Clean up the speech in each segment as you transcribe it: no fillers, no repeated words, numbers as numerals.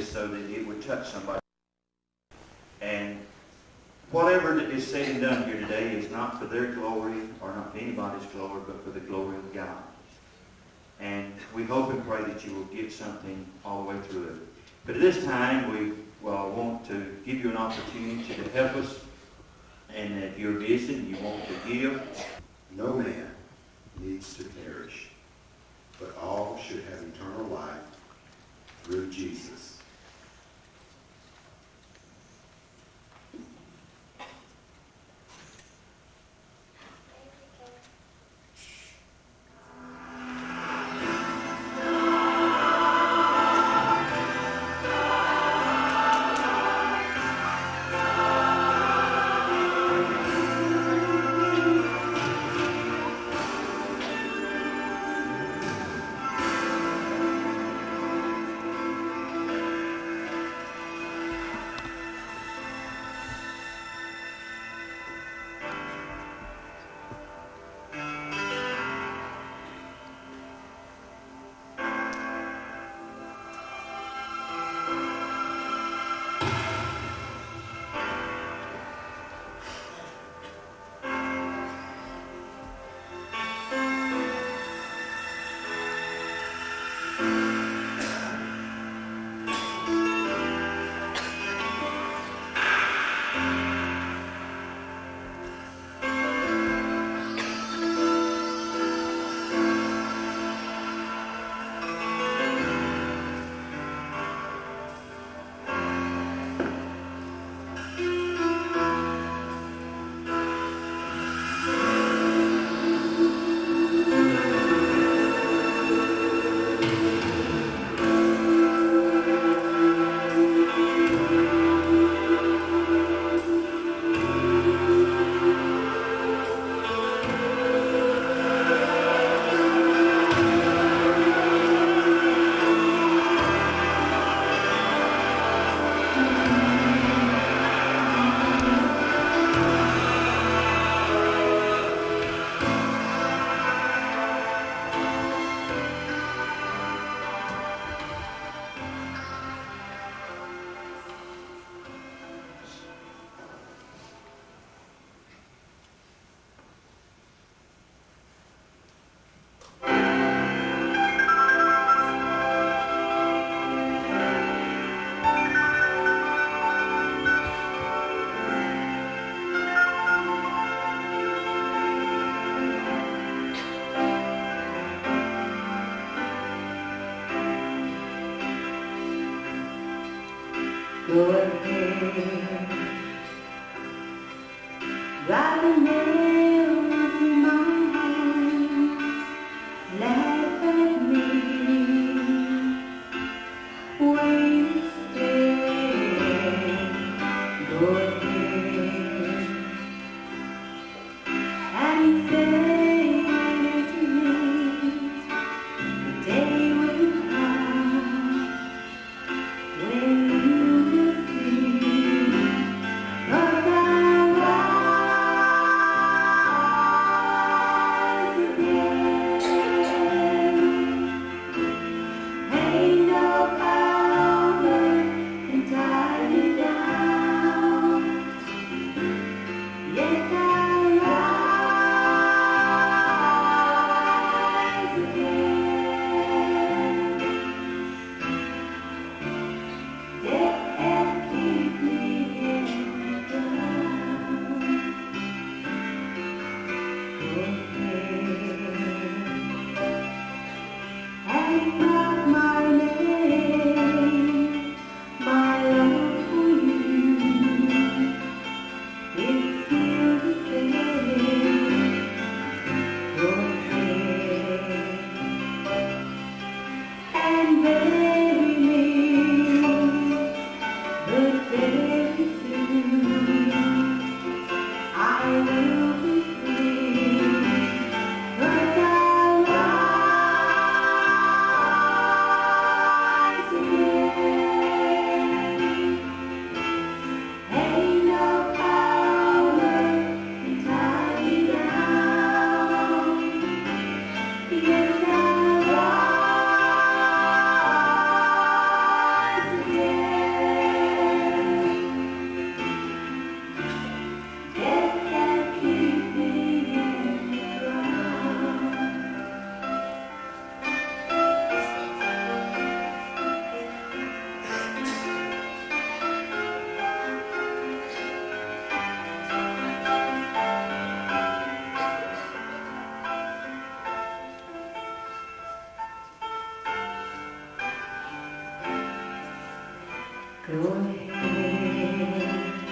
so that it would touch somebody. And whatever that is said and done here today is not for their glory or not for anybody's glory, but for the glory of God. And we hope and pray that you will get something all the way through it. But at this time, we want to give you an opportunity to help us. And if you're busy and you want to give, no man needs to perish, but all should have eternal life through Jesus. Go ahead, write a nail in my hands, laugh at me, wait to stay. Go ahead and say to me, the day will come when Go ahead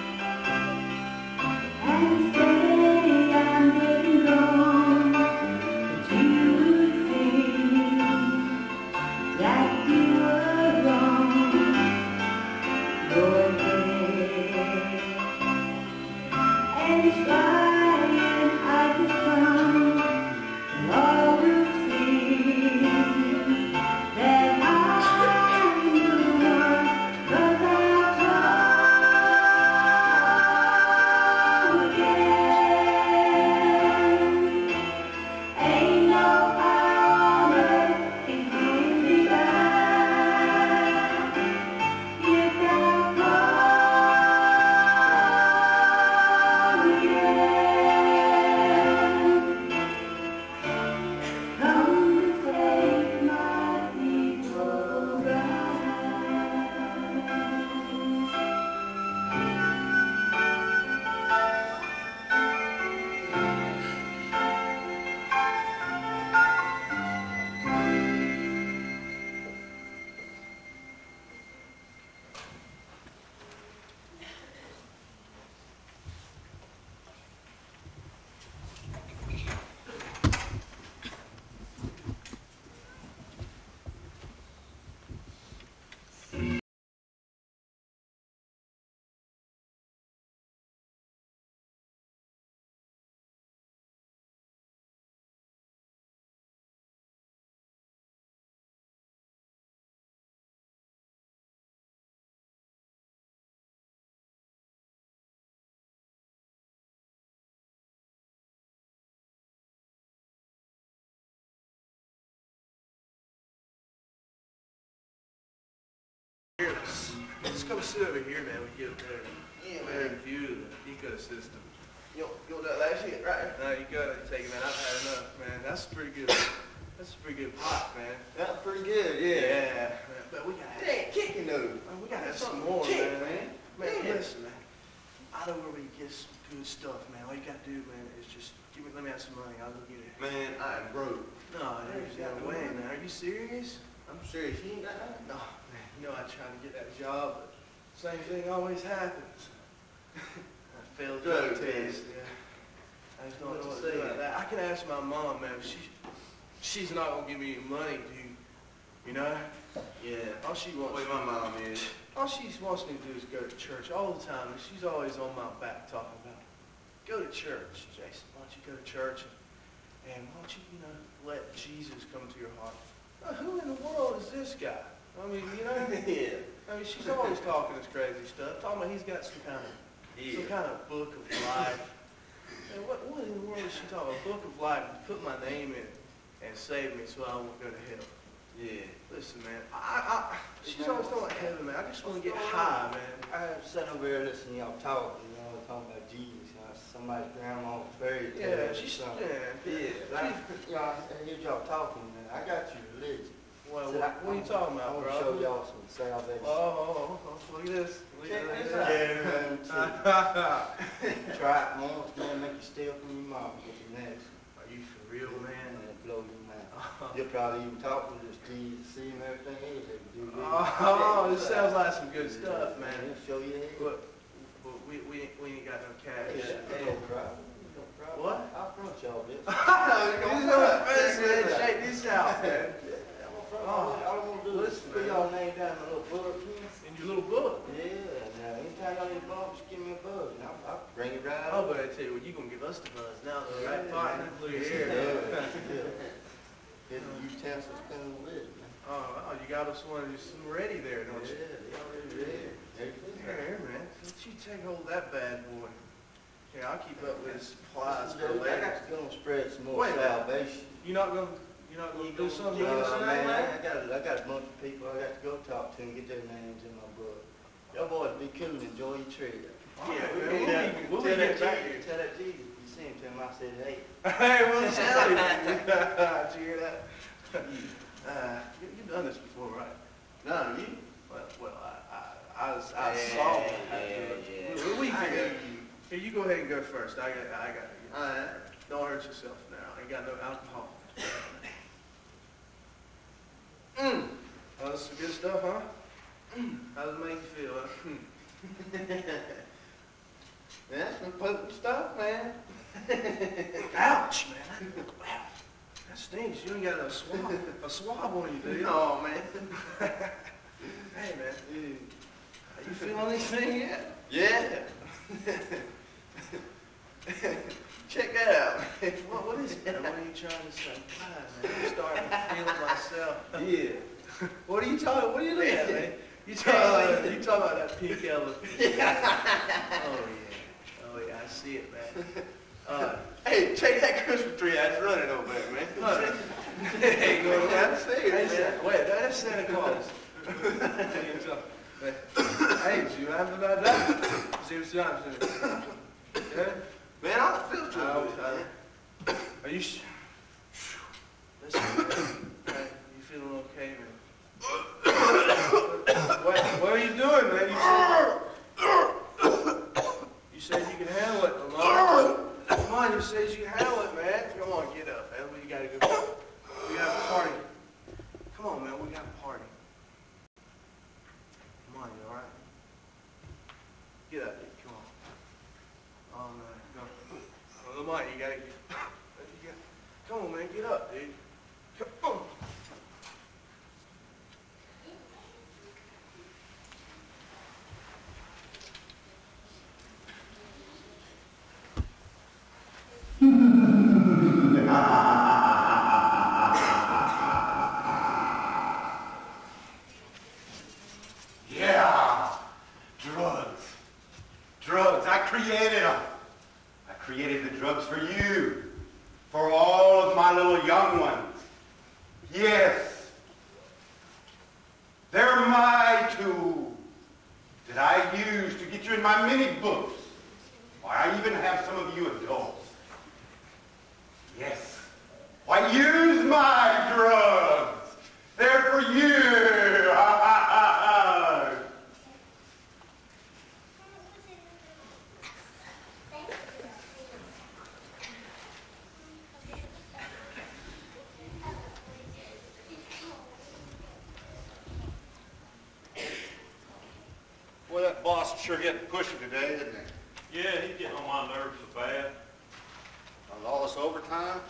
and say I'm getting gone, but you would think that you were wrong. Go ahead and try and hide the sun, and all will see that I'm the one. 'Cause I'll come again. Ain't no power on earth can hold me back. Yes, I'll come again. Come to take my people back. Here, just come sit over here, man. We get a better view of the ecosystem. You want that last hit, right? No, you gotta take it, man. I've had enough, man. That's pretty good. That's a pretty good pot, man. That's pretty good, Yeah, man. But we gotta It ain't kicking though. we gotta have some Something more, kick, man. man. Man, Yeah. listen, man. I know where we can get some good stuff, man. All you gotta do, man, is just let me have some money. I'll go get it. Man, I am broke. No, there's no way, man. Are you serious? I'm serious. You ain't got nothing? No, man. You know I tried to get that job, but same thing always happens. I failed drug Drug test. test. Yeah. I just don't know What what to to do say. about that. I can ask my mom, man. She's not gonna give me any money, dude. You know? Yeah. All she The wants. way my mom is. All she wants me to do is go to church all the time, and she's always on my back talking about, go to church, Jason. Why don't you go to church and why don't you, let Jesus come to your heart? Now, who in the world is this guy? I mean, Yeah. I mean, she's always talking this crazy stuff, talking about he's got some kind of book of life. And what in the world is she talking about? A book of life, put my name in and save me so I won't go to hell. Yeah. Listen, man, she's always talking about heaven, man. I just want to get high, man. I sat over there listening to y'all talk, talking about Jesus, somebody's grandma fairy tale. Yeah, or she's, something. yeah. I heard y'all talking, man. I got your religion. Well, Said, what are you talking I about, want bro? to show y'all some salvation. Oh, look at this. Look Check at this that. out. Yeah, man. Try it once, man. Make you steal from your mom. Get your next. Are you for real, And man? it blow your mind. You'll probably even talk with this Jesus, see him, everything else they can do. Oh, this sounds like some good stuff, man. He'll show you the head. But we ain't got no cash. Yeah, don't cry. Don't cry. What? I'll front y'all this. These are friends, man. Check this out, man. All I want to do is Listen, put man. y'all name down in a little book. In your little book. Yeah, now anytime y'all need a bump, just give me a buzz and I'll bring it right Oh, up. but I tell you what, you gonna give us the buzz now, though, right, Yeah. partner? Look at Yeah, here. Get the utensils spinning with it, man. Oh, you got us one just some ready there, don't you? Yeah, they already ready. Here, man. Let you take hold of that bad boy. Here, I'll keep up with his supplies for I later. got to go and spread some more Wait a minute. salvation. You're not gonna do something? Man, I got a bunch of people I got to go talk to and get their names in my book. Y'all boys be cool and enjoy your trip. Yeah, we'll be Tell getting that back Jesus, here. tell that Jesus, you see him, tell him I said, hey. Hey, well, tell him. Did you hear that? You've done this before, right? No, you. Well, I saw it. Yeah. We I figured. hear you. Here, you go ahead and go first. I got it. All right. Don't hurt yourself now. I ain't got no alcohol. Mm. Oh, this is good stuff, huh? How does it make you feel, huh? That's some potent stuff, man. Ouch, man. Wow. That stinks. You ain't got a swab on you, do you? No, man. Hey, man. Are you feeling anything yet? Yeah. Check that out. What is it? What are you trying to say? God, man, I'm starting to feel it myself. Yeah. What are you talking? What are you looking at, man? You talking about that pink elephant? Oh yeah, I see it, man. Hey, check that Christmas tree that's running over there, man. Hey, Go down and see it, man. wait, that's Santa Claus. Hey, see what happened about that? See what's happening? Yeah? Man, I don't feel too good. Are you? Listen, man. Hey, you feeling okay, man? What are you doing, man? You said you can handle it, Lamar. Come on, you said you can handle it, man. Come on, get up, man. We gotta go. We got a party. Come on, man. We got a party. Come on, you all right? Get up, dude. Come on. All right, go. Lamar, you gotta get. Come on, man. Get up, dude. Come on. Yeah, drugs. Drugs, I created them. I created the drugs for you, for all of my little young ones. Yes, they're my tool that I use to get you in my mini books. Why, I even have some of you adults. Yes, why, use my drugs. They're for you. Boy, that boss is sure getting pushy today, isn't he? Yeah, he's getting on my nerves so bad. On all this overtime?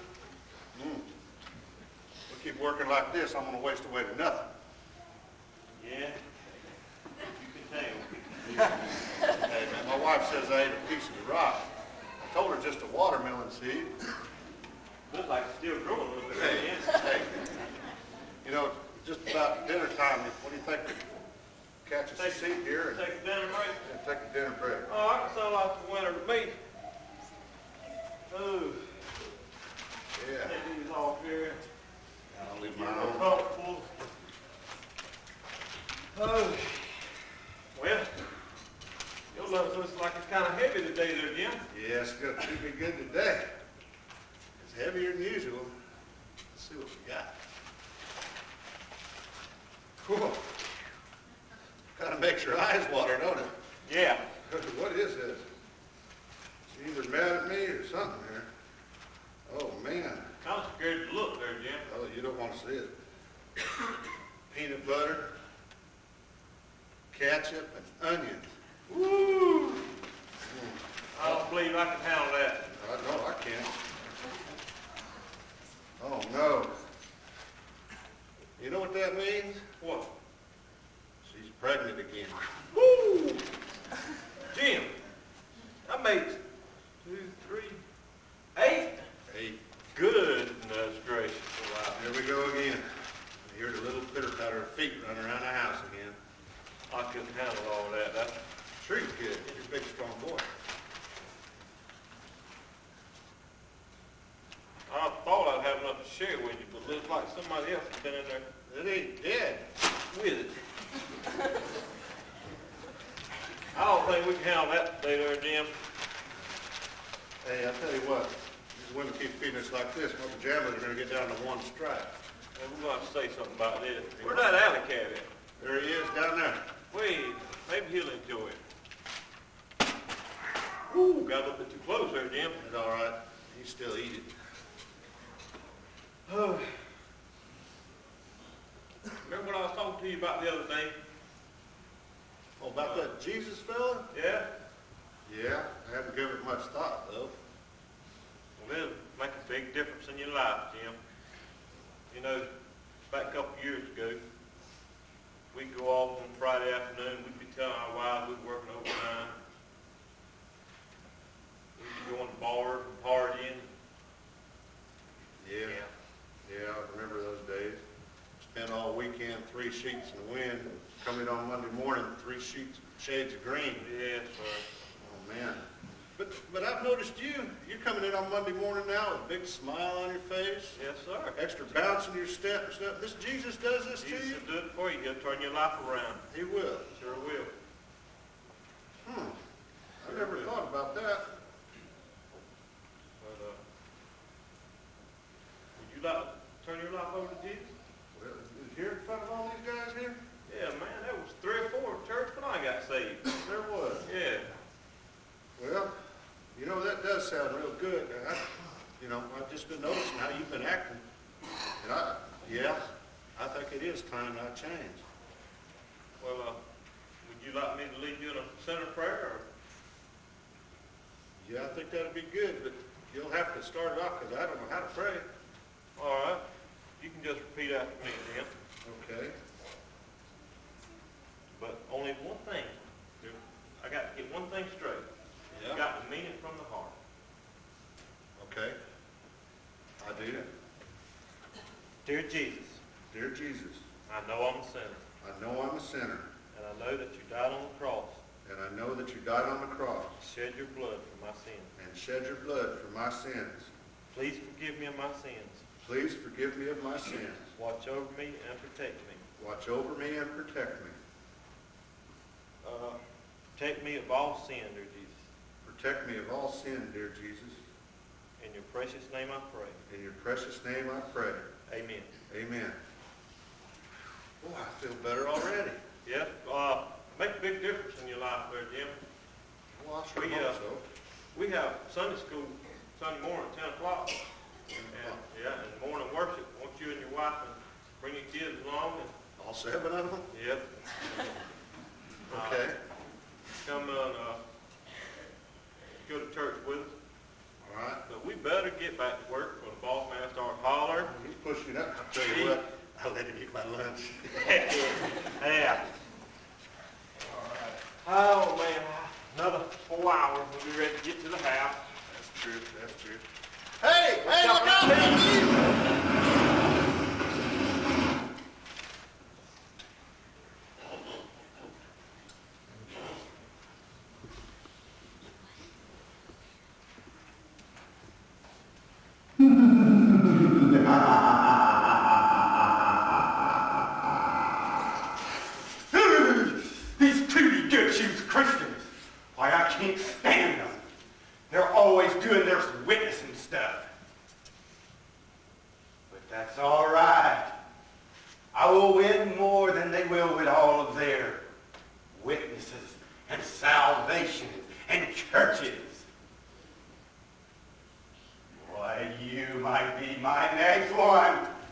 We keep working like this, I'm gonna waste away to nothing. Yeah, you can tell. Hey, man, my wife says I ate a piece of the rock. I told her just a watermelon seed. Looks like it's still growing a little bit. Hey, Yeah. hey, you know, just about dinner time, what do you think? Catch us a seat here and Take a dinner break. take a dinner break. Oh, I can sound like the winter to me. Oh, Yeah, take these off here. I'll leave Get mine real on. comfortable. Oh, well, your lunch looks like it's kind of heavy today there, Jim. Yeah, it's gonna treat me good today. It's heavier than usual. Let's see what we got. Cool. Kind of makes your eyes water, don't it? Yeah. What is this? She's either mad at me or something here. Oh, man. Kind of scared to look there, Jim. Oh, you don't want to see it. Peanut butter, ketchup, and onions. Woo! I don't believe I can handle that. No, I can't. Oh, no. You know what that means? What? She's pregnant again. Woo! Jim, I made 2, 3, 8. Hey, Goodness gracious. wow, here we go again. I hear the little pitter-patter of feet running around the house again. I couldn't handle all that. That's Sure you could. You're a big, strong boy. I thought I'd have enough to share with you, but looks like somebody else has been in there It ain't dead. with it. I don't think we can handle that today there, Jim. Hey, I'll tell you what. These women keep feeding us like this, my pajamas are gonna get down to one stripe. And we're going to have to say something about this. Where's that alley cat at? There he is, down there. Wait, maybe he'll enjoy it. Ooh, got a little bit too close there, Jim. It's all right. He's still eating. Remember what I was talking to you about the other day? Oh, about that Jesus fella? Yeah? Yeah, I haven't given it much thought, though. Well, it'll make a big difference in your life, Jim. You know, back a couple years ago, we'd go off on Friday afternoon, we'd be telling our wives we'd working overtime. We'd be going to bars and partying. Yeah. Yeah, I remember those days. Spent all weekend 3 sheets in the wind. Coming on Monday morning, 3 shades of green. Yes, sir. Oh, man. But I've noticed you're coming in on Monday morning now with a big smile on your face. Yes, sir. Extra bounce in your step and stuff. This Jesus does this Jesus to you? will do it for you. He'll turn your life around. He will. Sure will. I never thought about that. But, would you like to turn your life over to Jesus? Well, is here in front of all these guys here? Yeah, man, there was 3 or 4 at church when I got saved. There was. Yeah. Well, you know, that does sound real good. I've just been noticing how you've been acting. And I think it is time I change. Well, would you like me to lead you in a sinner prayer? Or? Yeah, I think that'd be good, but you'll have to start it off because I don't know how to pray. All right. You can just repeat after me, Jim. Okay. But only one thing. I got to get one thing straight. Yeah. You got to mean it from the heart. Okay. I do. Dear Jesus, Dear Jesus, I know I'm a sinner. I know I'm a sinner, And I know that you died on the cross. and I know that you died on the cross Shed your blood for my sins. and shed your blood for my sins. Please forgive me of my sins. Please forgive me of my sins. Watch over me and protect me. Watch over me and protect me. Protect me of all sin, dear Jesus. Protect me of all sin, dear Jesus. In your precious name I pray. In your precious name I pray. Amen. Amen. Oh, I feel better already. Yeah, make a big difference in your life there, Jim. Well, I sure We, hope so. We have Sunday school Sunday morning at 10 o'clock. And morning worship. I want you and your wife and bring your kids along. And, All 7 of them? yep. Okay. Come and go to church with us. All right. But we better get back to work before the boss man starts hollering. He's pushing up. I'll tell you what, I'll let him eat my lunch. Yeah. Oh, man. Another 4 hours. We'll be ready to get to the house. That's true. That's true. Hey, look out! These Tootie Good Shoes Christians. Why, I can't stand them. They're always doing their witnessing stuff. But that's all right. I will win more than they will with all of their witnesses and salvation and churches. Why, you might be my next one.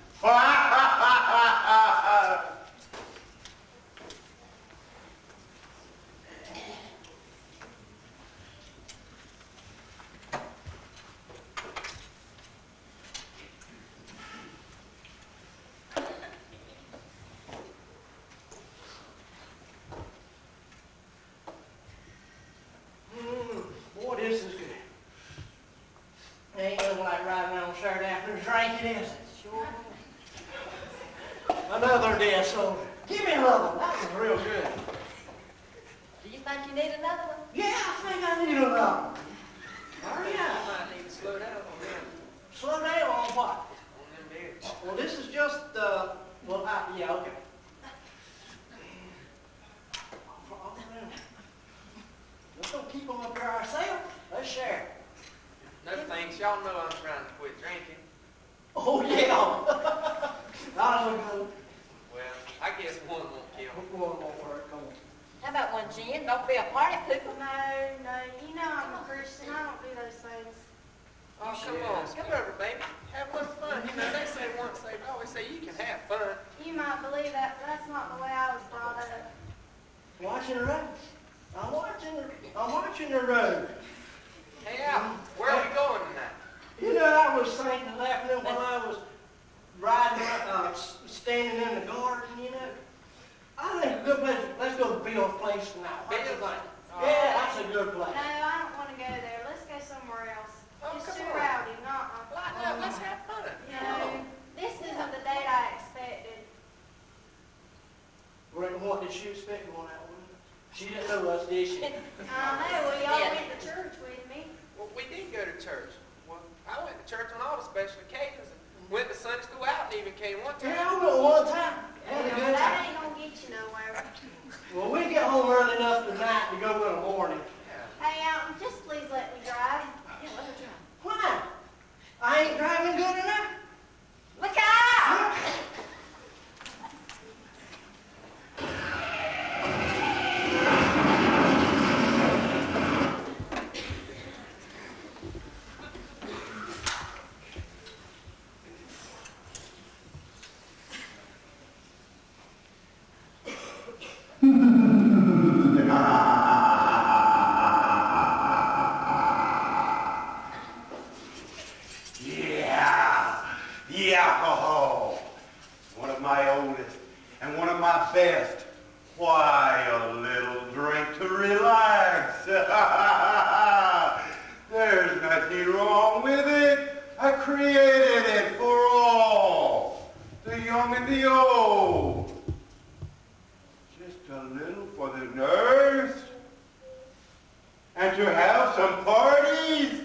Boy, this is good. Ain't nothing like riding on Saturday afternoon drinking, is it? Sure. Another day so give me another one. That was real good. Do you think you need another one? Yeah, I think I need another one. Hurry I up. might need to slow down on them. Slow down on what? On them beers. Well, this is just, yeah, okay. Let's don't keep them up here ourselves. Let's share. No thanks. Y'all know I'm trying to quit drinking. Oh, yeah. That'll look good. Well, I guess one won't kill me. One more work, come on. How about one gin? Don't be a party pooper. No, you know I'm a Christian. I don't do those things. Oh, come on. Come over, baby. Have a little fun. You know, they say once saved, always say you can have fun. You might believe that, but that's not the way I was brought up. Watching the road. I'm watching the road. Hey, Al, where are we going tonight? You know, I was thinking of laughing while I was riding, standing in the garden, you know. I think a good place, let's go to Bill's place tonight. What do you think? Yeah, that's a good No, place. I don't want to go there. Let's go somewhere else. Oh, Just come too on. rowdy. Not. Lighten up, let's have fun. No, this isn't the date I expected. What did she expect on that one? She didn't know us, did she? I know. Well, y'all went to church with me. Well, we did go to church. Well, I went to church on all the special occasions. Went to Sunday school out and even came one time. Yeah, I went one time. Had a good That time. ain't gonna get you nowhere. Well, we get home early enough tonight to go in the morning. Hey, just please let me drive. Why? I ain't driving good enough. Look out! Yeah, the alcohol. One of my oldest and one of my best. Why, a little drink to relax. There's nothing wrong with it. I created it for all, the young and the old. Just a little for the nerves and to have some parties.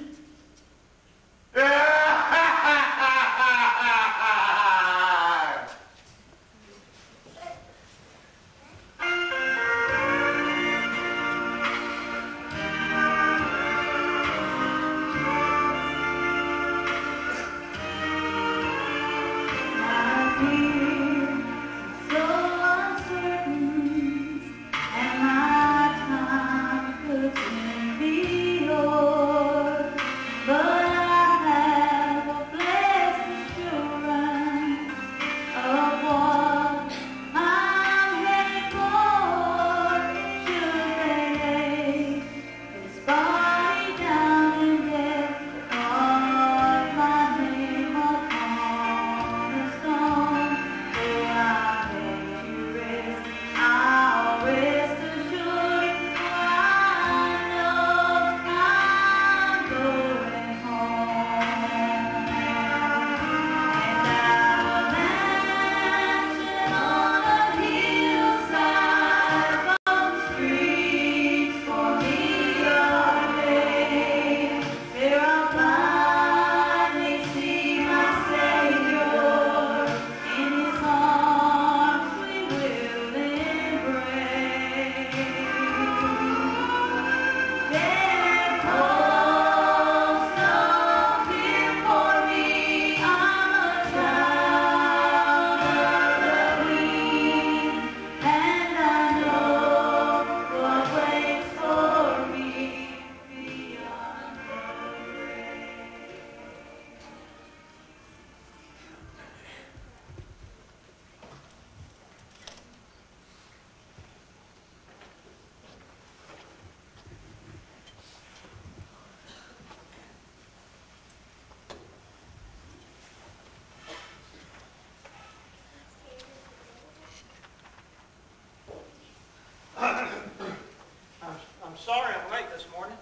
I'm sorry I'm late this morning,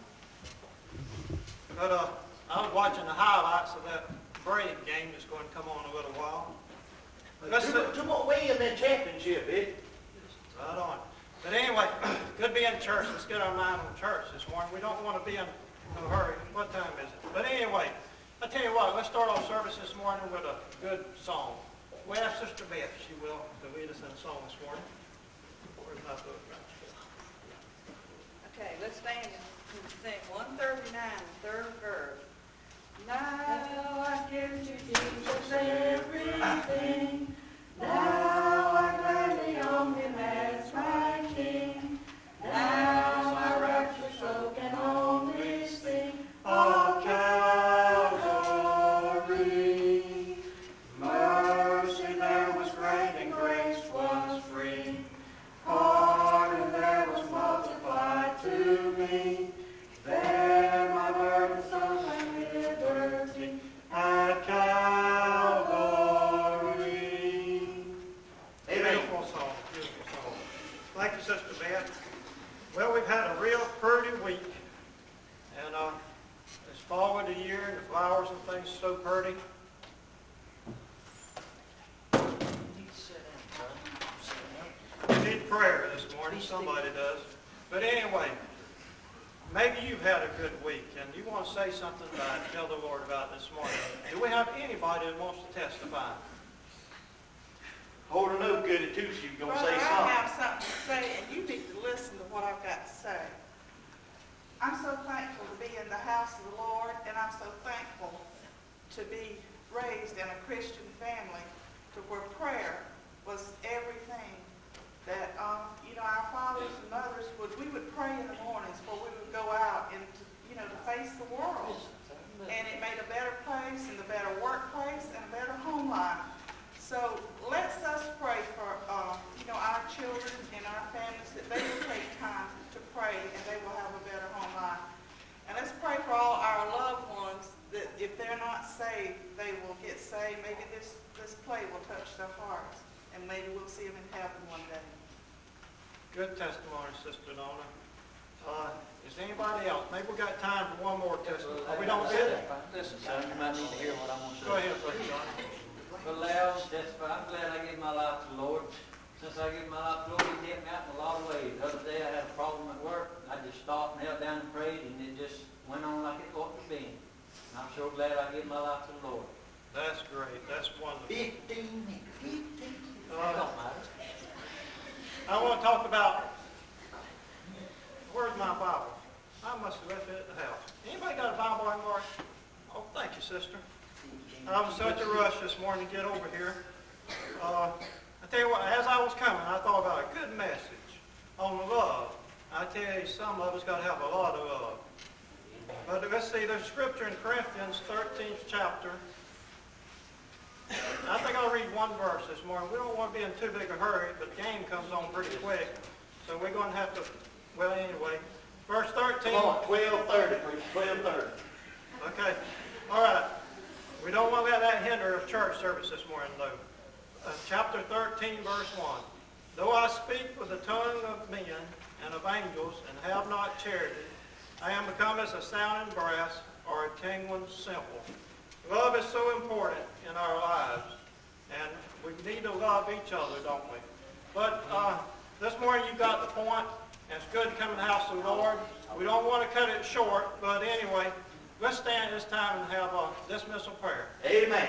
but I was watching the highlights of that Brave game that's going to come on in a little while. To what way in that championship, eh? Right on. But anyway, good being in church. Let's get our mind on church this morning. We don't want to be in a hurry. What time is it? But anyway, I tell you what, let's start off service this morning with a good song. We ask Sister Beth, she will, to lead us in a song this morning. Where's my book? Okay, let's stand and sing 139, third verse. Now I give to Jesus everything. Now I gladly own him as my king. Now my rapture soul can only sing of Calvary. Mercy there was great and grace was free. Thank you, Sister Beth. Well, we've had a real pretty week. And it's fall of the year and the flowers and things so pretty. We need prayer this morning. Somebody does. But anyway, maybe you've had a good week and you want to say something about it, tell the Lord about it this morning. Do we have anybody that wants to testify? Hold her up good too, she's going to Brother, say I something. have something to say, and you need to listen to what I've got to say. I'm so thankful to be in the house of the Lord, and I'm so thankful to be raised in a Christian family to where prayer was everything. That, our fathers and mothers we would pray in the mornings before we would go out and, to face the world. And it made a better place and a better workplace and a better home life. So let's us pray for, our children and our families that they will take time to pray and they will have a better home life. And let's pray for all our loved ones that if they're not saved, they will get saved. Maybe this play will touch their hearts and maybe we'll see them in heaven one day. Good testimony, Sister Nona. Is anybody else? Maybe we got time for one more testimony. We don't get it. Listen, son, you might need to hear what I'm going to say. Go ahead, Brother John. But Larry, I'm glad I gave my life to the Lord. Since I gave my life to the Lord, He helped me out in a lot of ways. The other day I had a problem at work. I just stopped and knelt down and prayed, and it just went on like it ought to be. And I'm so glad I gave my life to the Lord. That's great. That's wonderful. 15 minutes. Don't matter. I want to talk about, where's my Bible? I must have left it at the house. Anybody got a Bible anymore? Oh, thank you, sister. I was in such a rush this morning to get over here. I tell you what, as I was coming, I thought about a good message on love. I tell you, some of us got to have a lot of love. But let's see, there's scripture in Corinthians 13th chapter. I think I'll read one verse this morning. We don't want to be in too big a hurry, but the game comes on pretty quick. So we're going to have to, well, anyway. Verse 13. Come on, 12:30, please, 12:30. Okay. All right. We don't want to let that hinder of church service this morning, though. Chapter 13, verse 1. Though I speak with the tongue of men and of angels and have not charity, I am become as a sounding brass or a tingling cymbal. Love is so important in our lives, and we need to love each other, don't we? But this morning you got the point, and it's good to come in the house of the Lord. We don't want to cut it short, but anyway, let's stand this time and have a dismissal prayer. Amen.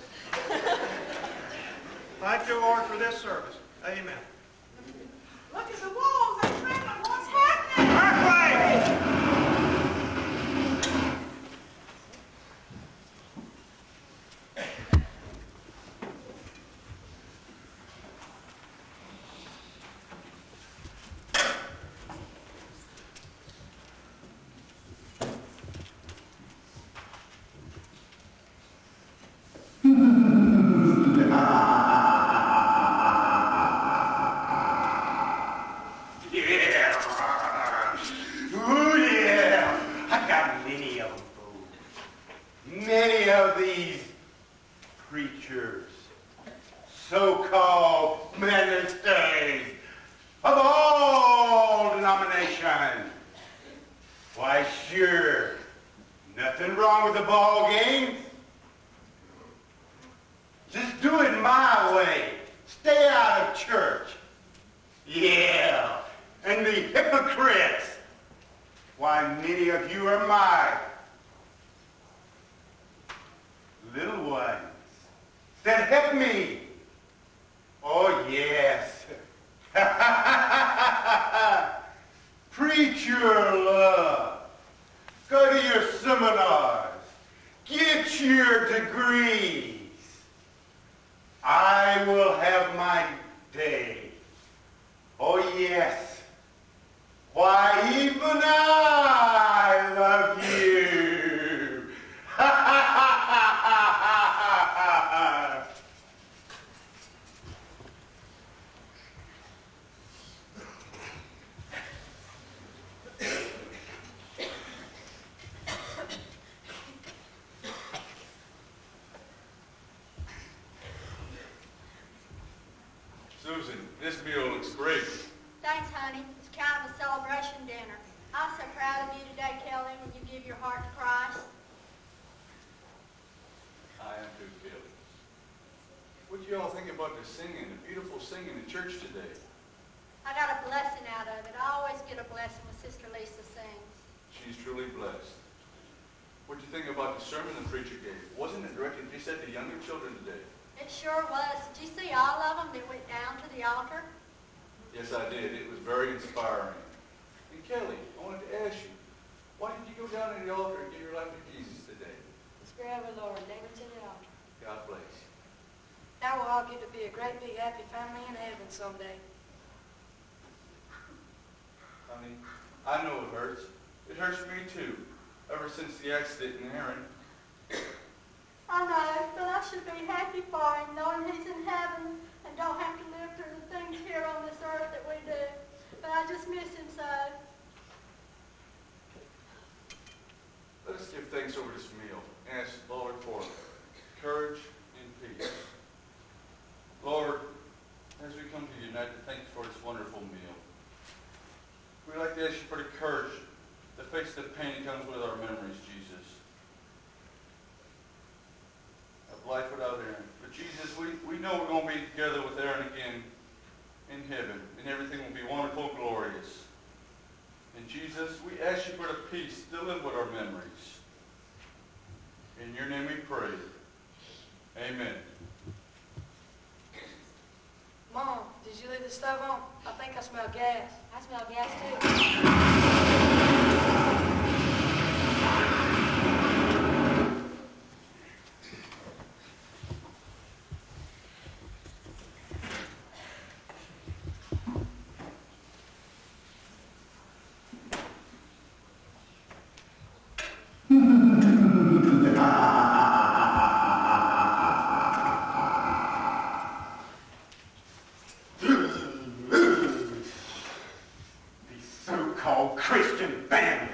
Thank you, Lord, for this service. Amen. Look at the walls. They're trembling. What's happening? Many of these preachers, so-called ministers of all denominations. Why, sure, nothing wrong with the ball game. Just do it my way. Stay out of church. Yeah, and the hypocrites. Why, many of you are my little ones that help me. Oh, yes. Preach your love. Go to your seminars. Get your degrees. I will have my day. Oh, yes. Why, even I love you. Susan, this meal looks great. Thanks, about the singing, the beautiful singing in church today? I got a blessing out of it. I always get a blessing when Sister Lisa sings. She's truly blessed. What do you think about the sermon the preacher gave? Wasn't it directed just at the younger children today? It sure was. Did you see all of them that went down to the altar? Yes, I did. It was very inspiring. And Kelly, I wanted to ask you, why did you go down to the altar and give your life to Jesus today? Let's grab her, Lord, name it to the altar. God bless. Now we'll all get to be a great big happy family in heaven someday. Honey, I know it hurts. It hurts me too, ever since the accident in Aaron. I know, but I should be happy for him, knowing he's in heaven and don't have to live through the things here on this earth that we do. But I just miss him so. Let us give thanks over this meal and ask the Lord for courage and peace. Lord, as we come to you tonight to thank you for this wonderful meal, we'd like to ask you for the courage to face the pain that comes with our memories, Jesus, of life without Aaron. But Jesus, we know we're going to be together with Aaron again in heaven, and everything will be wonderful and glorious. And Jesus, we ask you for the peace to live with our memories. In your name we pray. Amen. Mom, did you leave the stove on? I think I smell gas. I smell gas too. So-called Christian families.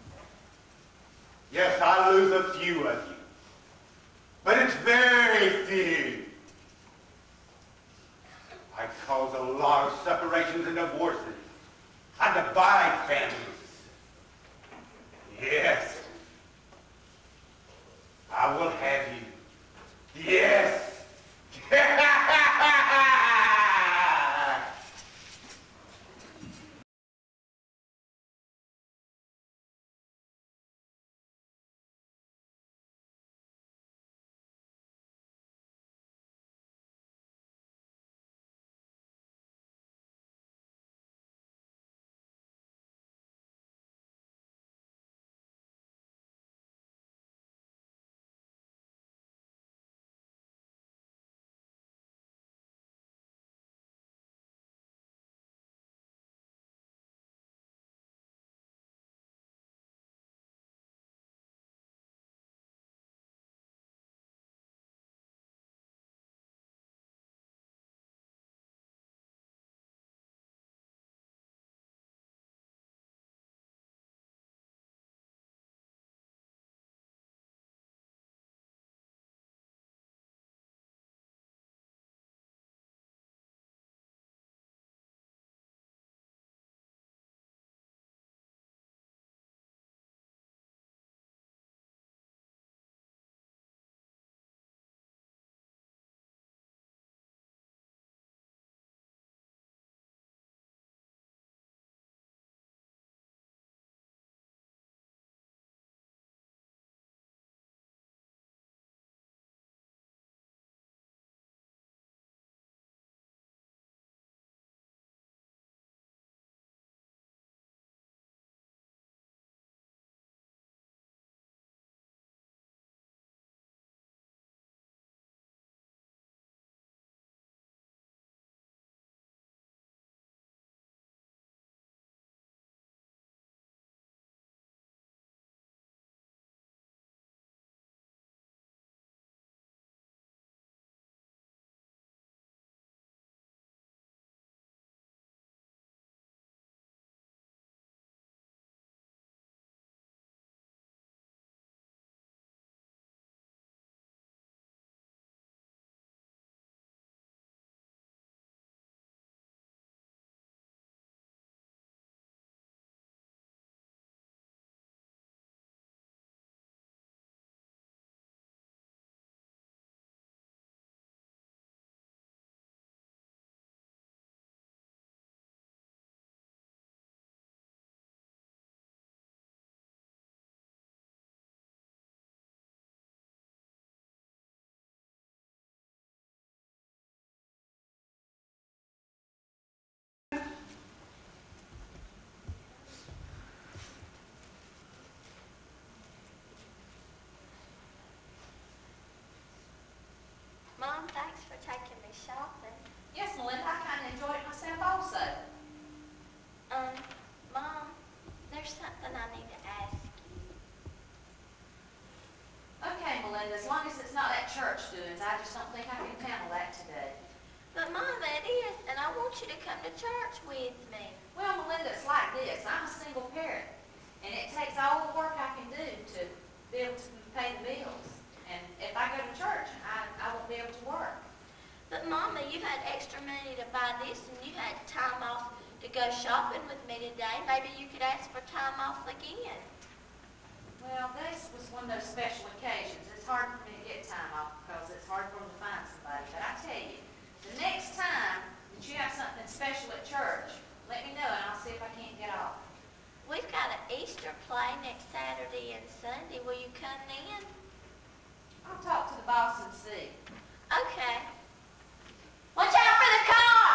Yes, I lose a few of you, but it's very few. I cause a lot of separations and divorces. I divide families. Yes, I will have you. Yes. shopping. Yes, Melinda, I kind of enjoyed it myself also. Mom, there's something I need to ask you. Okay, Melinda, as long as it's not that church doings, I just don't think I can handle that today. But Mom, it is, and I want you to come to church with me. Well, Melinda, it's like this. I'm a single parent, and it takes all the work I can do to be able to pay the bills. And if I go to church, I won't be able to work. But Mama, you had extra money to buy this, and you had time off to go shopping with me today. Maybe you could ask for time off again. Well, this was one of those special occasions. It's hard for me to get time off because it's hard for me to find somebody. But I tell you, the next time that you have something special at church, let me know and I'll see if I can't get off. We've got an Easter play next Saturday and Sunday. Will you come in? I'll talk to the boss and see. Okay. Watch out for the car!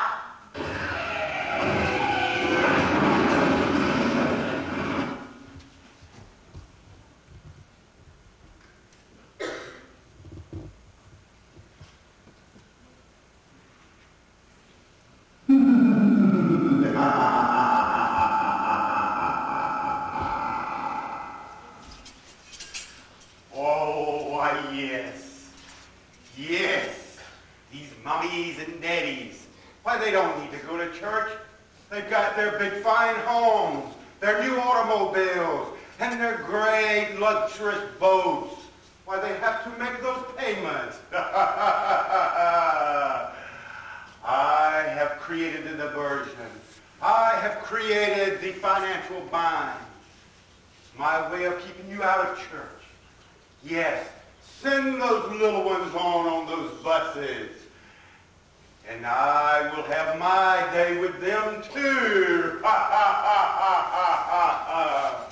Oh, why, yes. Yes. These mummies and daddies. Why, they don't need to go to church. They've got their big fine homes, their new automobiles, and their great luxurious boats. Why, they have to make those payments. I have created the diversion. I have created the financial bind. It's my way of keeping you out of church. Yes, send those little ones on those buses. And I will have my day with them too. Ha ha ha ha ha ha ha.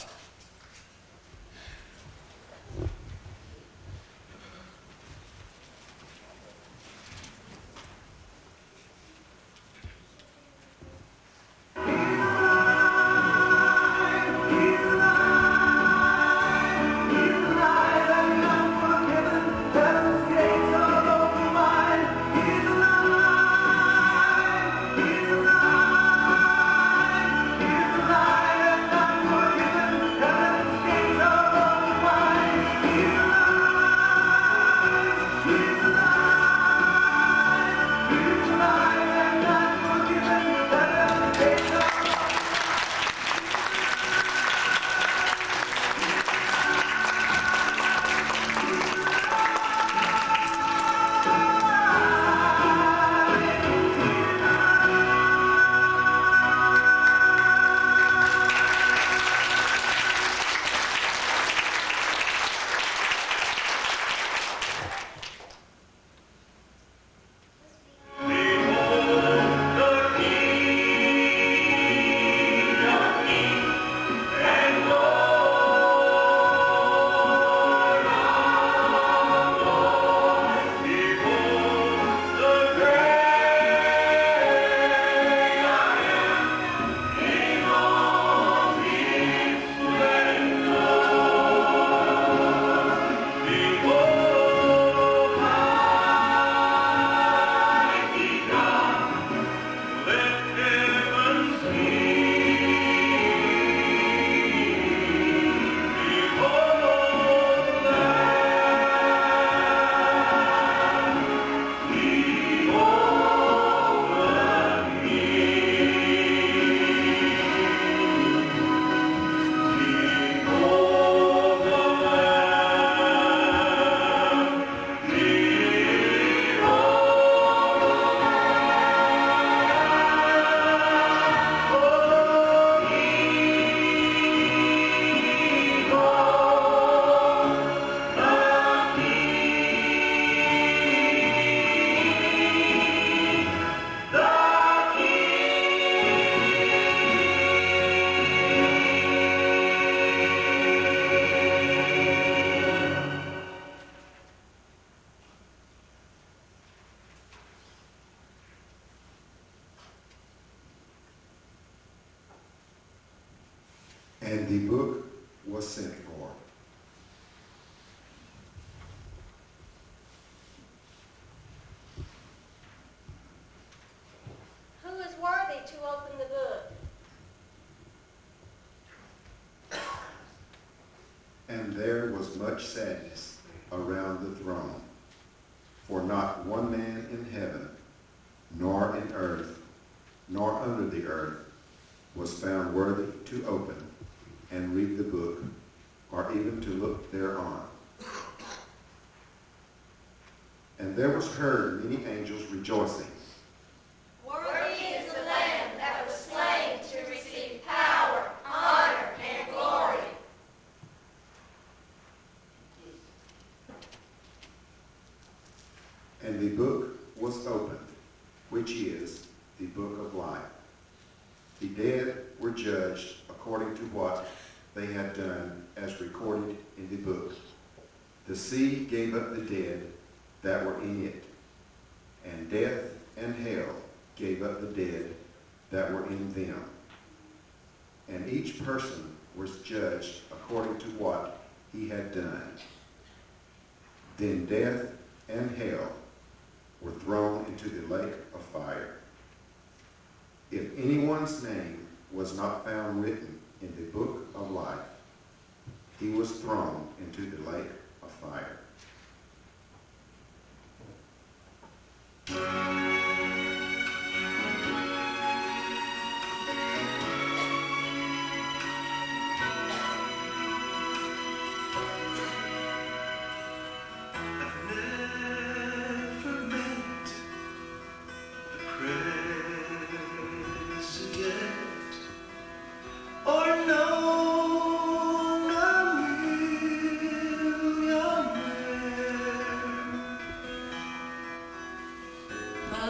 And the book was sent for. And there was much sadness around the throne, for not one man in heaven, nor in earth, nor under the earth, was found worthy to open and read the book, or even to look thereon. And there was heard many angels rejoicing. Worthy is the Lamb that was slain to receive power, honor, and glory. And the book was opened, which is the book of life. The dead were judged according to what they had done, as recorded in the book. The sea gave up the dead that were in it, and death and hell gave up the dead that were in them. And each person was judged according to what he had done. Then death and hell were thrown into the lake of fire. If anyone's name was not found written in the book of life, he was thrown into the lake of fire. My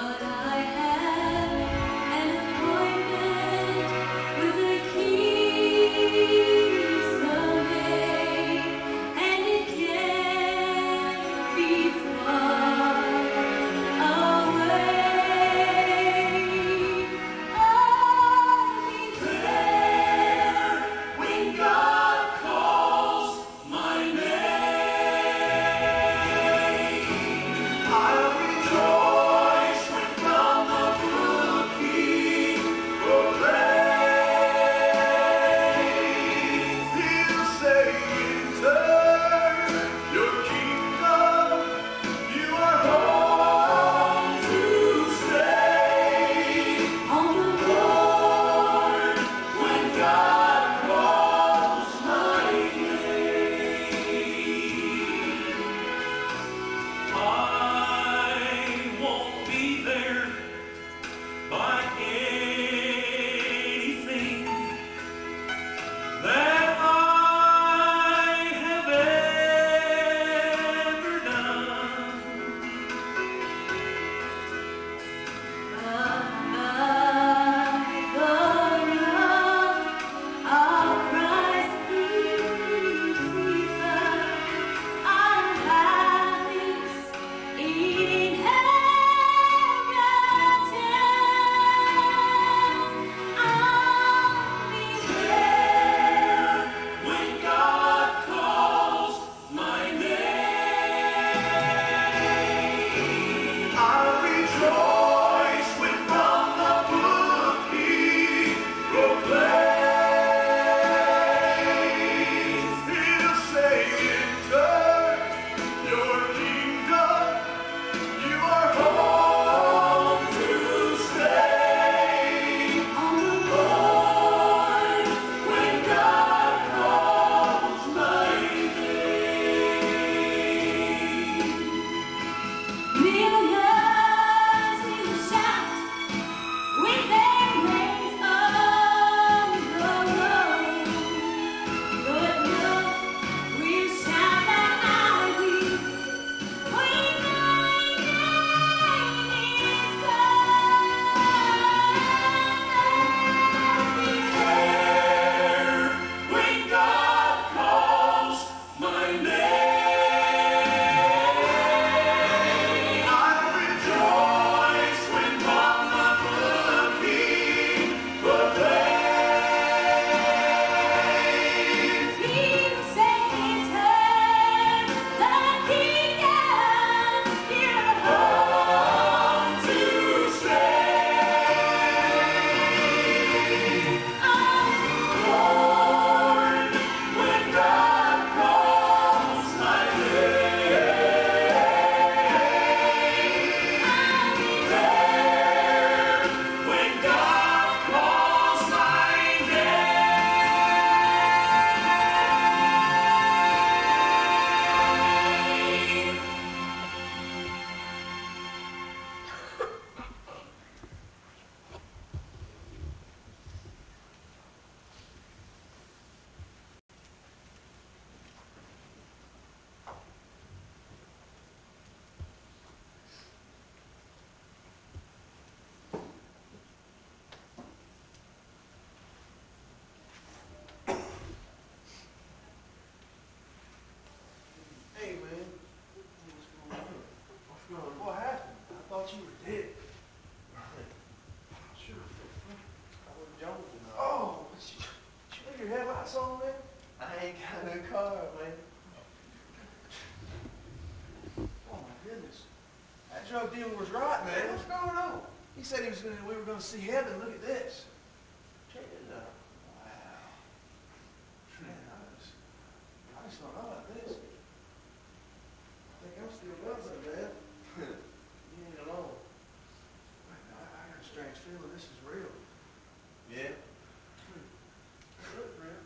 drug dealer was right, man. What's going on? He said we were going to see heaven. Look at this. Check this out. Wow. Man, I just don't know about this. I think I'm still buzzing, man. You ain't alone. Man, I got a strange feeling this is real. Yeah. It looks real.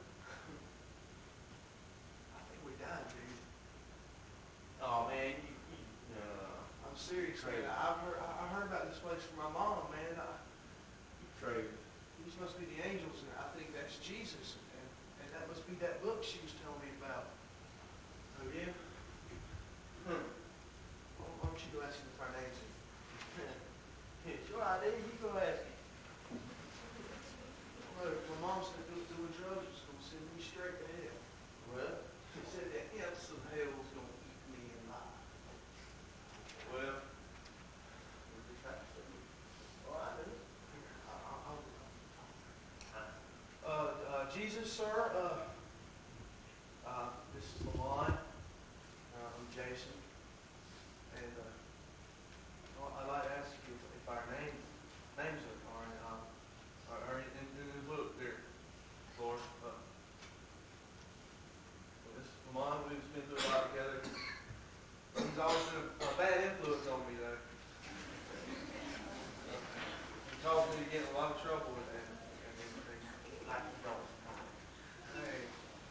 I think we died, dude. Oh man, I'm serious, man. I heard about this place from my mom, man. These must be the angels, and I think that's Jesus, and that must be that book she was telling me about. Oh yeah. Why don't you go ask him if our names are? It's your idea. You go ask him. Look, my mom said doing drugs was going to send me straight to hell. Well, She said that imps of hell was going to eat me alive. well, I do. Jesus, sir, this is Lamont. I'm Jason. And I'd like to ask you if our names are in the book there, Lord. This is Lamont. We've been through a lot together. He's always been a bad influence on me, though. He caused me to get in a lot of trouble with that. Like you don't. Hey.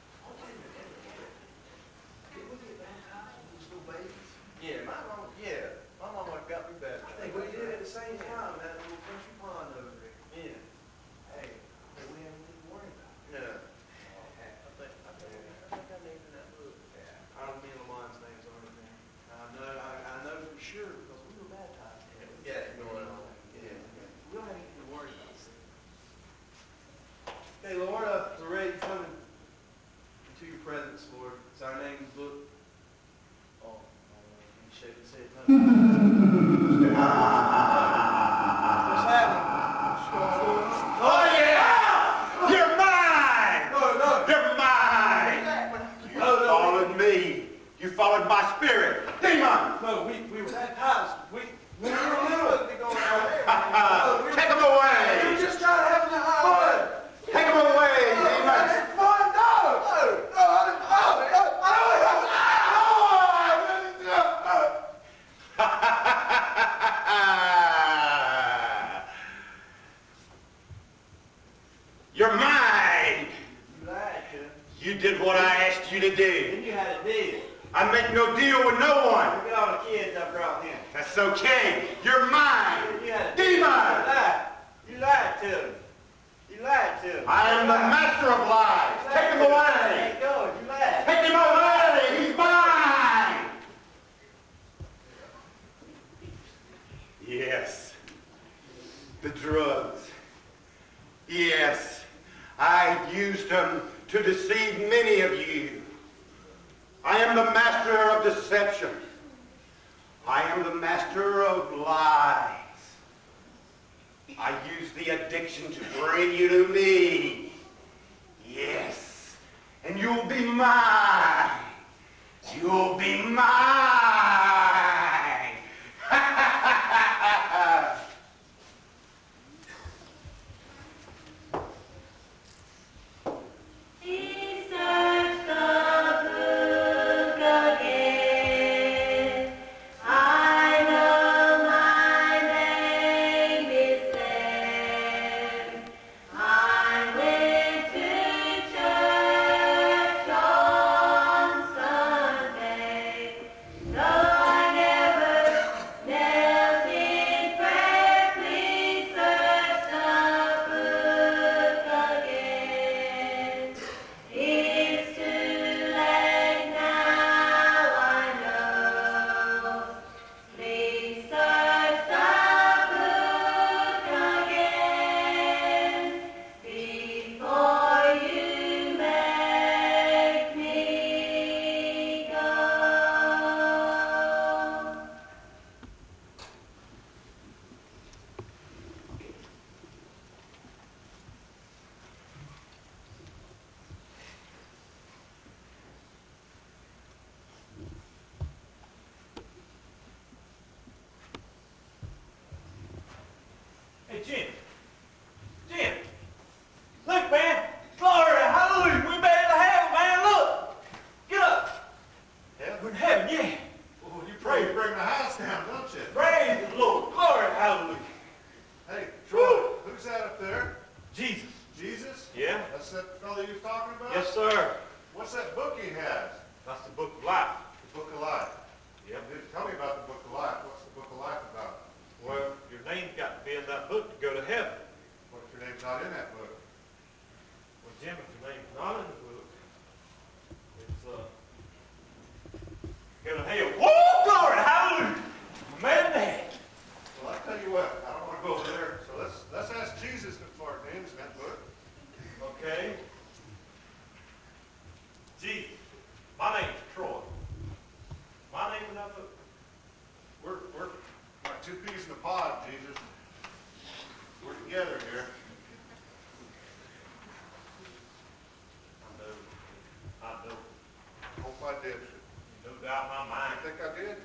Did we get baptized when we were still babies? yeah, my mama got me baptized. I think we did at the same time, that little country pond over there. Yeah. Hey, that we haven't even worried about. No. I think I named that book. Yeah. I don't mean Lamont's names on it there. I know for sure because we were baptized. Yeah, going on. Yeah. We don't have anything to worry about. Hey, Lord, we're ready to come into your presence, Lord. It's our name's book. Oh, you shake his head. What's happening? Oh, yeah! You're mine! No. You're mine! You followed me. You followed my spirit. Demon! No, we were baptized. We were little. Take him away! We were just trying to have some fun. Take him away, demon! It's fun, You're mine! You lied, kid. You did what I asked you to do. Then you had a deal. I make no deal with no one. Look at all the kids I brought in. That's okay. You're mine. You had a Demon! You lied to him. You lied to him. I am the master of lies. Take him away. There you go. You lied. Take him away. He's mine. Yes. The drugs. Yes. I used them to deceive many of you. I am the master of deception. I am the master of lies. I use the addiction to bring you to me. Yes. And you'll be mine. You'll be mine. He searched the book again. I know my name is there. I went to church on Sunday. Jesus? Yeah? That's that fellow you was talking about? Yes, sir. What's that book he has? That's the book of life. The Book of Life. Yep. Tell me about the Book of Life. What's the Book of Life about? Well, your name's got to be in that book to go to heaven. What if your name's not in that book? Well, Jim, if your name's not in the book, it's, go to hell. Whoa, glory, hallelujah. Man, man. Well, I tell you what, I don't want to go over there. So let's ask Jesus for our names in that book. Okay. Jesus. My name's Troy. My name in that book. We're like two peas in a pod, Jesus. We're together here. I know. Hope I did. No doubt in my mind. I think I did.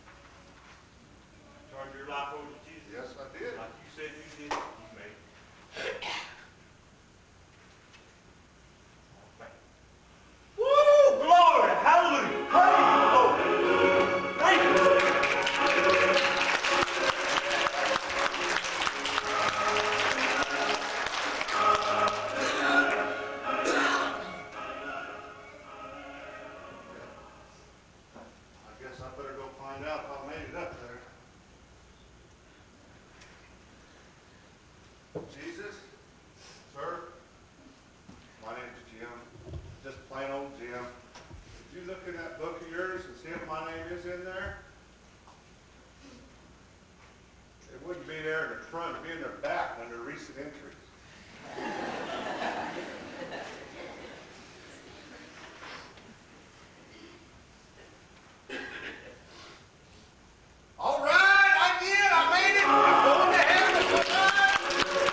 Turn your life over to Jesus. Yes, I did. Like you said you did, you made it. Woo! Glory! Hallelujah! Praise the Lord! Thank you! I guess I better go find out if I made it up there. Jesus, sir, my name's Jim. Just plain old Jim. Did you look in that book of yours and see if my name is in there? It wouldn't be there in the front, it'd be in the back under recent entries. All right, I did. I made it. I'm going to heaven.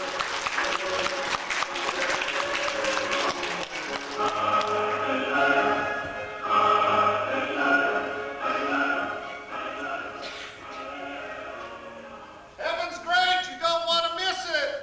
Heaven's great. You don't want to miss it.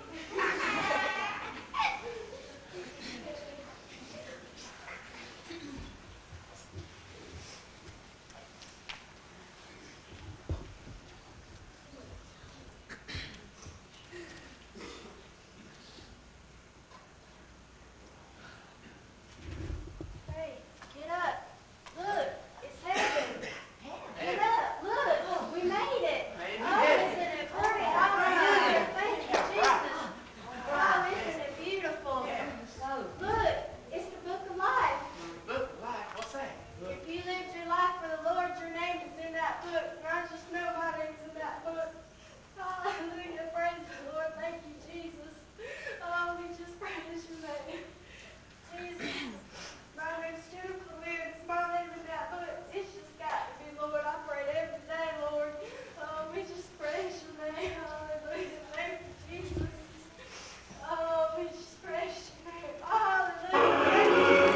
Hey, get up. Look, it's heaven. Get up. Look, we made it. Oh, isn't it pretty? Hallelujah. Thank you, Jesus. Oh, isn't it beautiful? Look, it's the book of life. Book of life, what's that? If you lived your life for the Lord, your name is in that book. And I just know my name's in that book. Hallelujah. Praise the Lord. Thank you, Jesus. Oh, we just praise your name. Jesus. My name's Jennifer Lynn. It's my name in that book. It's just got to be, Lord. I pray every day, Lord. Oh, we just praise your name. Hallelujah. Thank you, Jesus. Oh, we just praise your name. Hallelujah.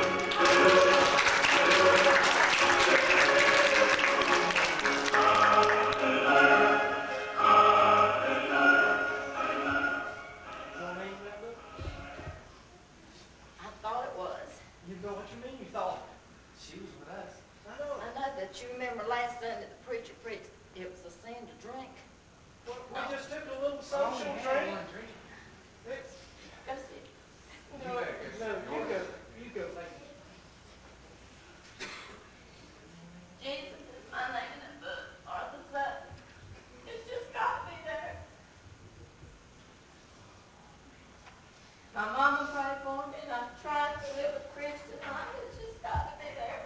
Your name in that book? I thought it was. You know what you mean? You thought she was with us. I know. I know that you remember last Sunday the preacher preached it was a sin to drink. We just took a little social drink. Go sit. No, you go. You go, thank you. Jesus is my name in that book. Arthur Sutton. It's just got to be there. My mama prayed for me, and I'm trying to live a Christian life. It's just got to be there.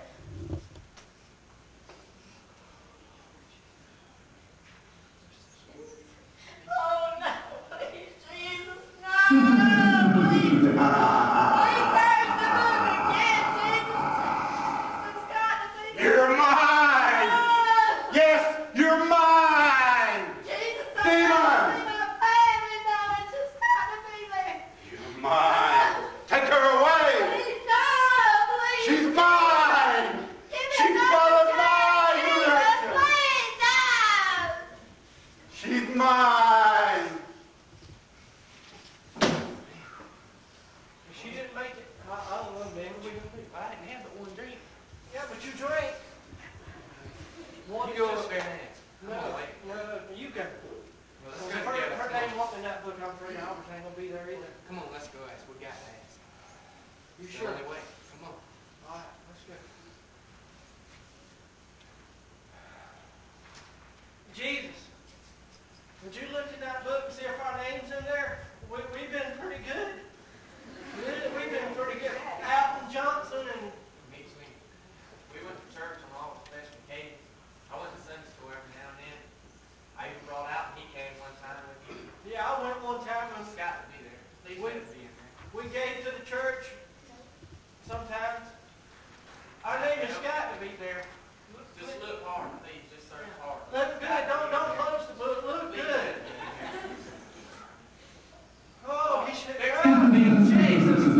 Oh, no, please, Jesus, no, please. Please, there's the book again, Jesus. It's got to be there. You're mine. Yes, you're mine. Jesus, I Demon. gotta see my family now. It's just got to be there. You're mine. Take her away. Please, no, please. She's mine. Give me She's another part of my chance, Jesus. direction. Please, no. She's mine. She didn't make it. I don't know, man. We didn't think. I didn't have but one drink. Yeah, but you drank. One You go just- up there and ask. No, no, you go. Well, let's go Her together. name wasn't in that book. I'm afraid Albert ain't gonna be there either. Come on, let's go ask. We got to You It's sure? the only way. Come on. All right, let's go. Jesus, would you look at that book and see if our name's in there? We've been pretty good. We've been pretty good. Alton Johnson and... Me too. We went to church on all the special occasions. I went to Sunday school every now and then. I even brought out, and he came one time with you. Yeah, I went one time and He's got to be there. Please We- let him be in there. we gave to the church sometimes. Our name has got to be there. Just look hard, please. Just search hard. Look good. Don't close the book. Look Please good. let him be in there. Oh, he should There's have got to be a Jesus. Jesus!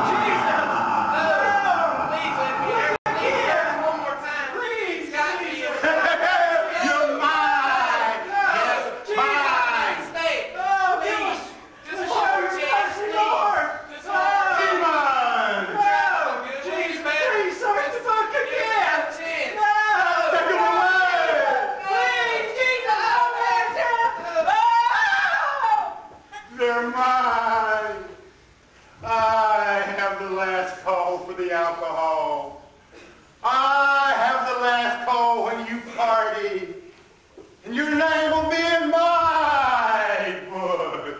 Please let him be there. Please search one more time. Please, He's got to be in Jesus. there. You're mine! Yes, mine! Stay. Oh, Please. Just show one your more chance, mercy, please. Lord. Just one more Oh. chance. Mine! No! Please, Please search the book again! Chance. No! Take 'em away! Please, Jesus! Oh! They're mine! I have the last call for the alcohol. I have the last call when you party. And your name will be in my book.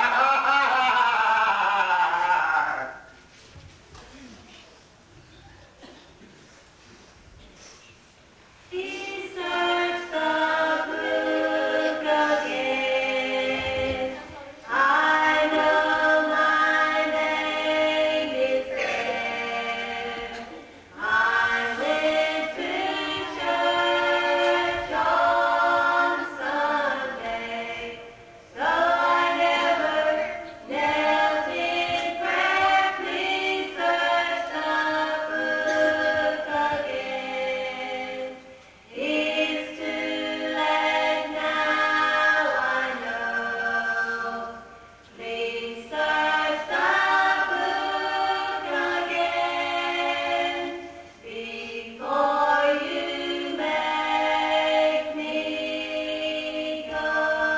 He searched the book again. I know my name is there. I went to church on Sunday, though I never knelt in prayer. Please search the book again. It's too late now, I know. Please search the book again before you make me go.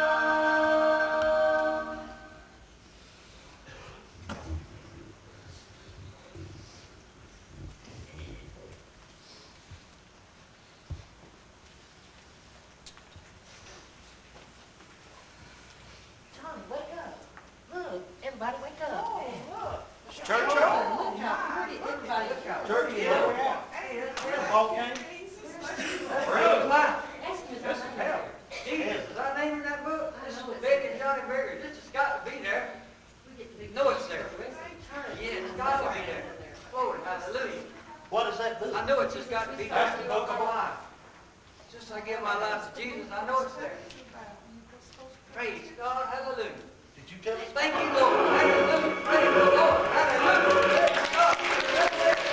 Tommy, wake up. Look, everybody wake up. Church Look how pretty everybody is. Church is over. Ball game. That's hell. Jesus, is our name in that book? This is Betty and Johnny Berry. This has got to be there. No, it's there. Yeah, it's got to be there. Glory, hallelujah. What is that book? I know it's just got to be there. That's the book of life. Just I give my life to Jesus, I know it's there. Praise God, hallelujah. Did you tell us? Thank you, Lord. Hallelujah. Praise the Lord. Hallelujah. Praise God.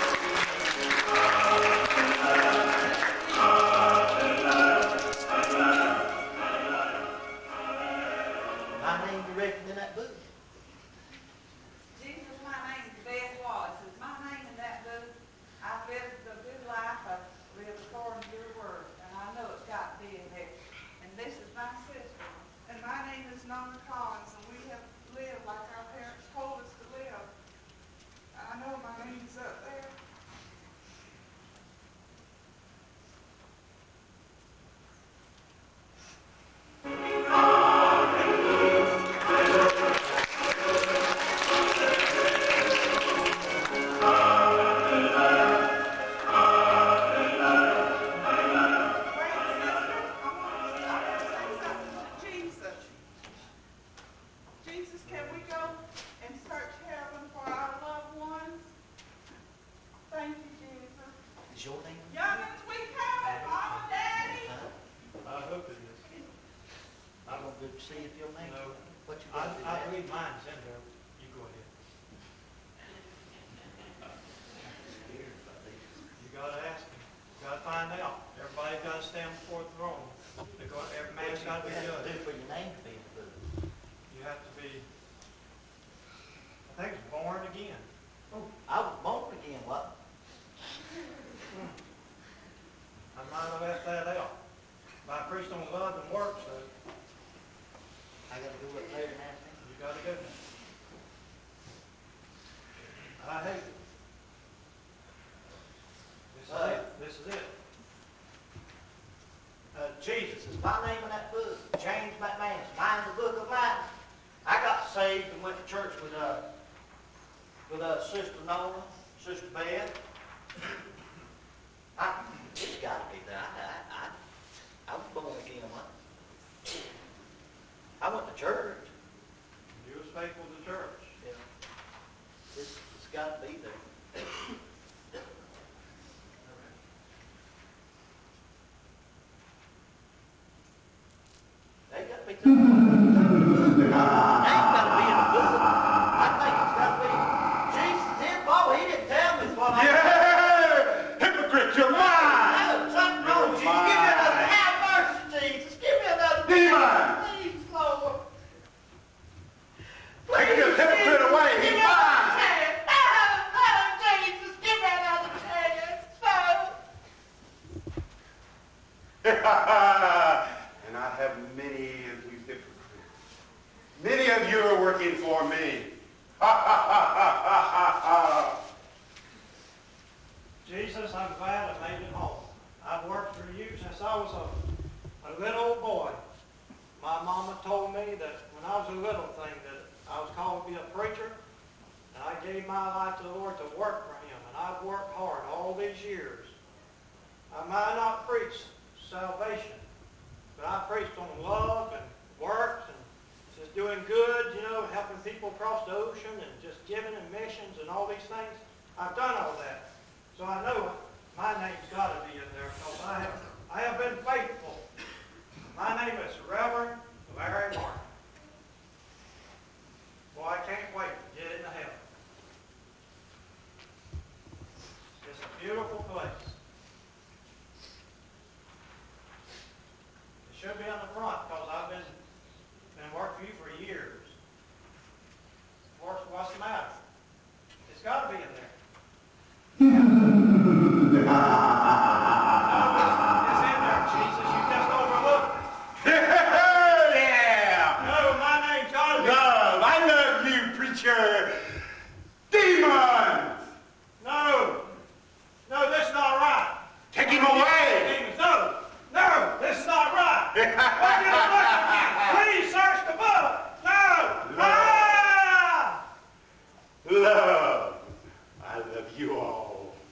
My name you reckon in that book? Jesus, my name is Beth Wallace. Is my name in that book? I've lived a good life. I've lived according to your word, and I know it's got to be in there. And this is my sister. And my name is Nona Collins, and we have lived like our parents told us to live. I know my name's up there. Jesus, can we go and search heaven for our loved ones? Thank you, Jesus. Is your name? Youngins, we coming, Mama, Daddy. I hope it is. I won't go to see if your name. No. What you I gonna do? believe mine's in there. You go ahead. You gotta ask him. You gotta find out. Everybody's gotta stand before the throne. Every man's gotta be What you have to do judged. for your name to be in the book? You have to be, I think it's born again. I was born again, what? I might have left that out. But I preached on love and works, so I gotta go up there and ask him. you gotta go. I hate it. This is it. Jesus is my name in that book. James McManus, mine's the book of life. I got saved and went to church with Sister Nora, Sister Beth. It's got to be that. I was born again. I went to church. You was faithful to church. Yeah. It's got to be there. They got to be too. Ain't got to be in the book. I think it's got to be. Jesus did, Paul. He didn't tell me what I. Yeah! Hypocrite, you're mine! Something wrong with you. Give me another. Have mercy, Jesus. Give me another. Demon! Please, Lord. Take this hypocrite away. He's mine! Jesus, give me another chance. And I have many of you hypocrites. Many of you are working for me. Jesus, I'm glad I made it home. I've worked for you since I was a little boy. My mama told me that when I was a little thing that I was called to be a preacher, and I gave my life to the Lord to work for Him, and I've worked hard all these years. I might not preach salvation, but I preached on love and works and just doing good, helping people across the ocean and just giving and missions and all these things. I've done all that. So I know my name's got to be in there because I have been faithful. My name is Reverend Larry Martin. Boy, I can't wait to get into heaven. It's a beautiful place. It should be on the front because I've been working for you for years. Of course, what's the matter? It's got to be in there. No, it's in there, Jesus. You just overlooked it. Yeah! No, my name's got to be. Love, I love you, preacher. Demons! No, this is not right. Take him away! Demons, no, this is not right. Look at the book again. Please search the book. No. Love, I love you all.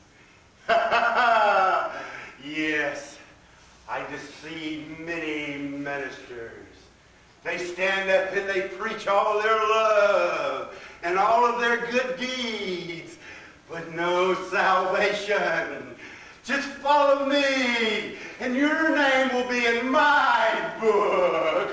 Yes, I deceive many ministers. They stand up and they preach all their love and all of their good deeds, but no salvation. Just follow me, and your name will be in my book.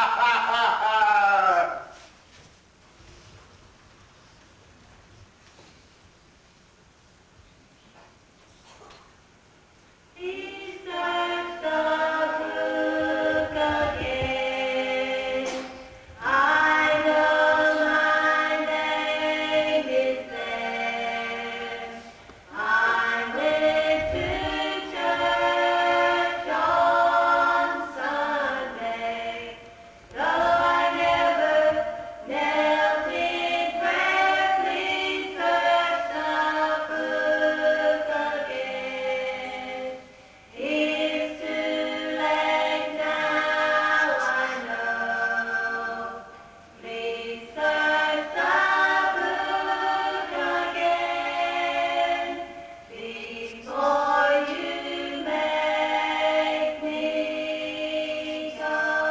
He searched the book again. I know my name is there. I went to church on Sunday, though I never knelt in prayer. Please search the book again. It's too late now, I know. Please search the book again before you make me go.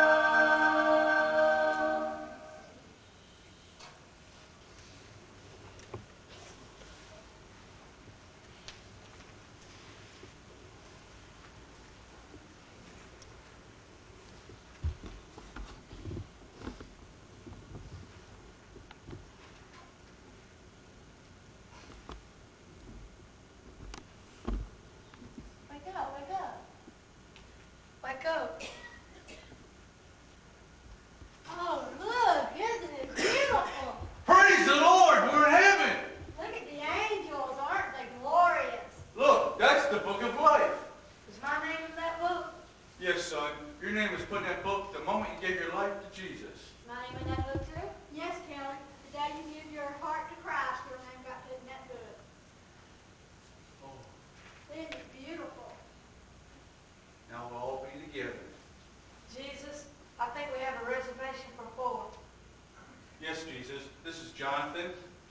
Wake up, wake up. Wake up. Oh, look, isn't it beautiful? Praise the Lord, we're in heaven. Look at the angels, aren't they glorious? Look, that's the book of life. Is my name in that book? Yes, son, your name was put in that book the moment you gave your life to Jesus. My name in that book too? Yes, Kelly. The day you give your heart to Christ, your name got put in that book.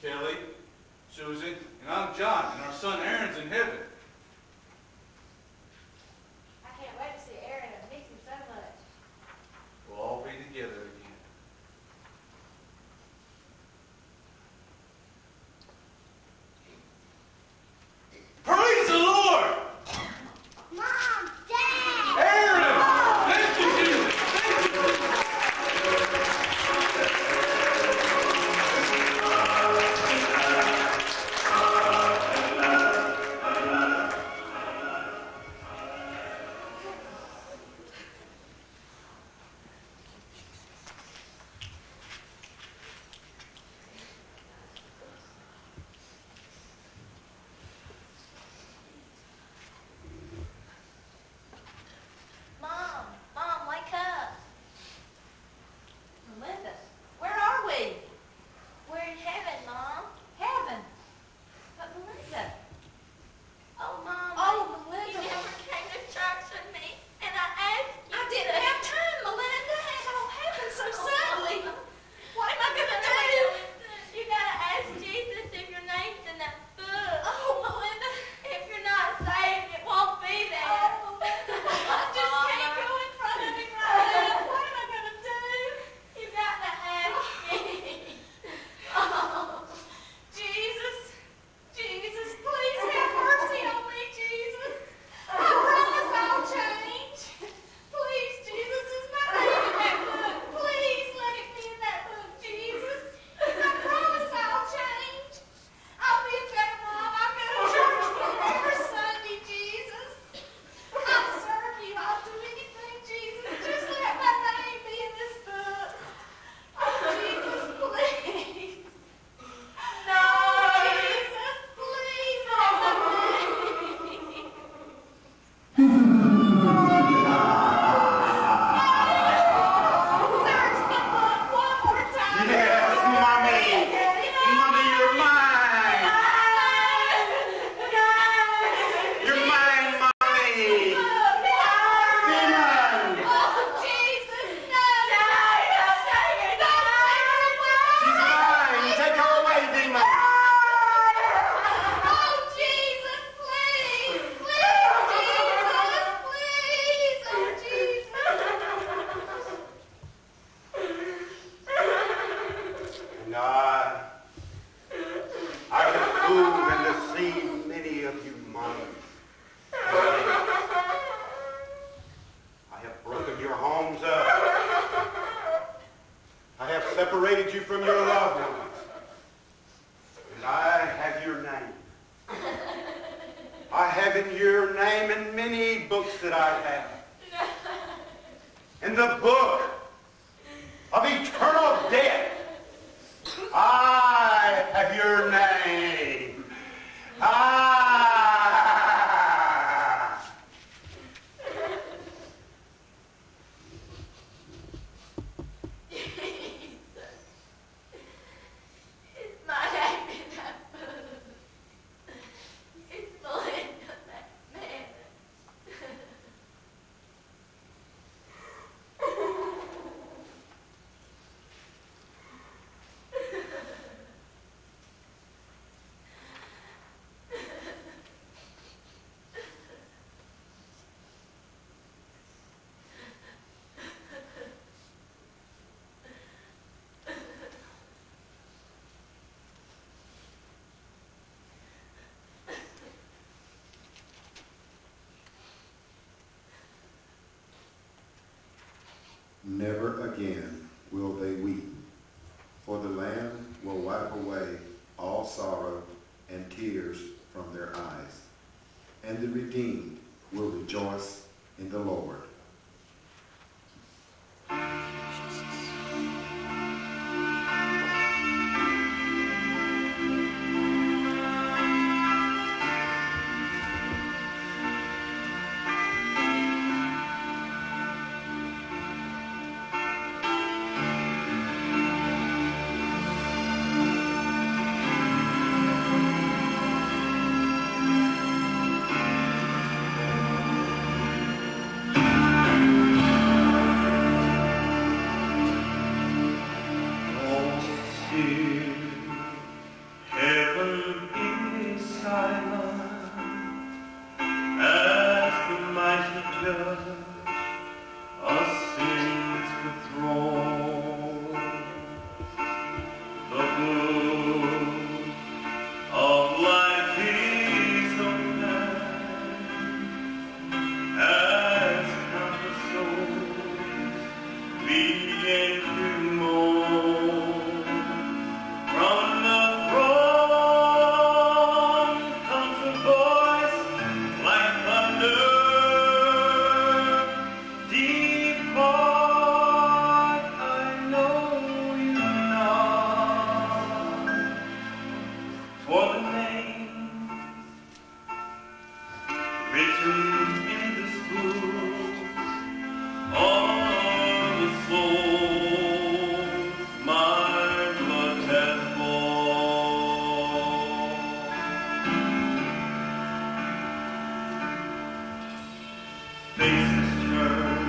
Kelly, Susie, and I'm John, and our son Aaron's in heaven. I can't wait to see Aaron. I miss him so much. We'll all be together again. Praise the Lord! Mom, Dad! Aaron! Thank you, Jesus! Mom, wake up. Melinda, where are we? We're in heaven, Mom. Heaven? But Melinda. Oh, Mom. Oh, Melinda. You never came to church with me, and I asked you. I didn't have time, Melinda. It all happened so suddenly. What am I going to do? You gotta ask Jesus if your name's in that book. Oh, Melinda. If you're not saved, it won't be there. Oh, Melinda. I just can't go in front of him right now. What am I going to do? You gotta ask me. Oh, Jesus, please have mercy on me, Jesus. I promise I'll change. Please, Jesus, is my name in that book. Please let it be in that book, Jesus. I promise I'll change. I'll be a better mom. I'll go to church every Sunday, Jesus. I'll serve you. I'll do anything, Jesus. Just let my name be in this book. Oh, Jesus, please. No, Jesus, please have my name. Search the book one more time. Yes, Mommy. Mommy, you're mine. You're mine, Mommy. Demon. Oh, Jesus, no. She's mine. Take her away, demon. Oh, Jesus, please. Please, Jesus, please. Oh, Jesus. And I have fooled and deceived many of you, Mommy. I have broken your homes up. I have separated you from your loved ones. And I have your name. I have in your name in many books that I have. In the book of eternal death, I have your name. It's my name in that book. It's Melinda McMahon. Never again will they weep, for the Lamb will wipe away all sorrow and tears from their eyes, and the redeemed will rejoice in the Lord. for the name written in this book. All the souls my blood has bought. Faces turn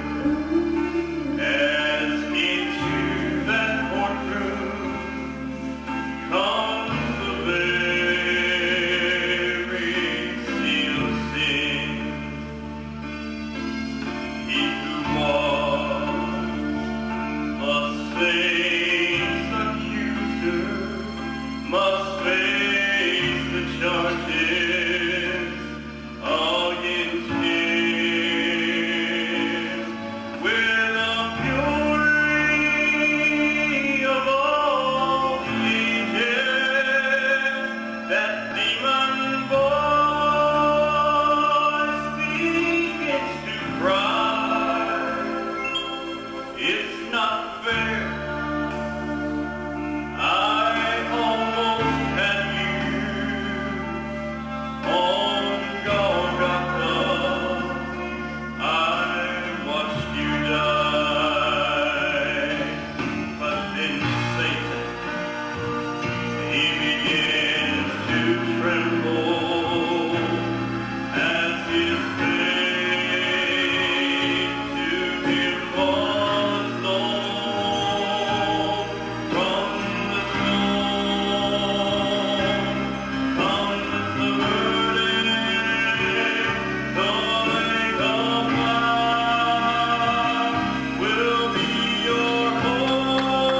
as into that courtroom comes the very seal of sin. He who was the saints' accuser must face the charges against him with a fury of all the angels. That demon voice begins to cry, it's not fair. I almost had you on Golgotha. I watched you die. But then Satan, he begins to tremble as his faith to him was known. From the throne comes the verdict, the lake of fire will be your home.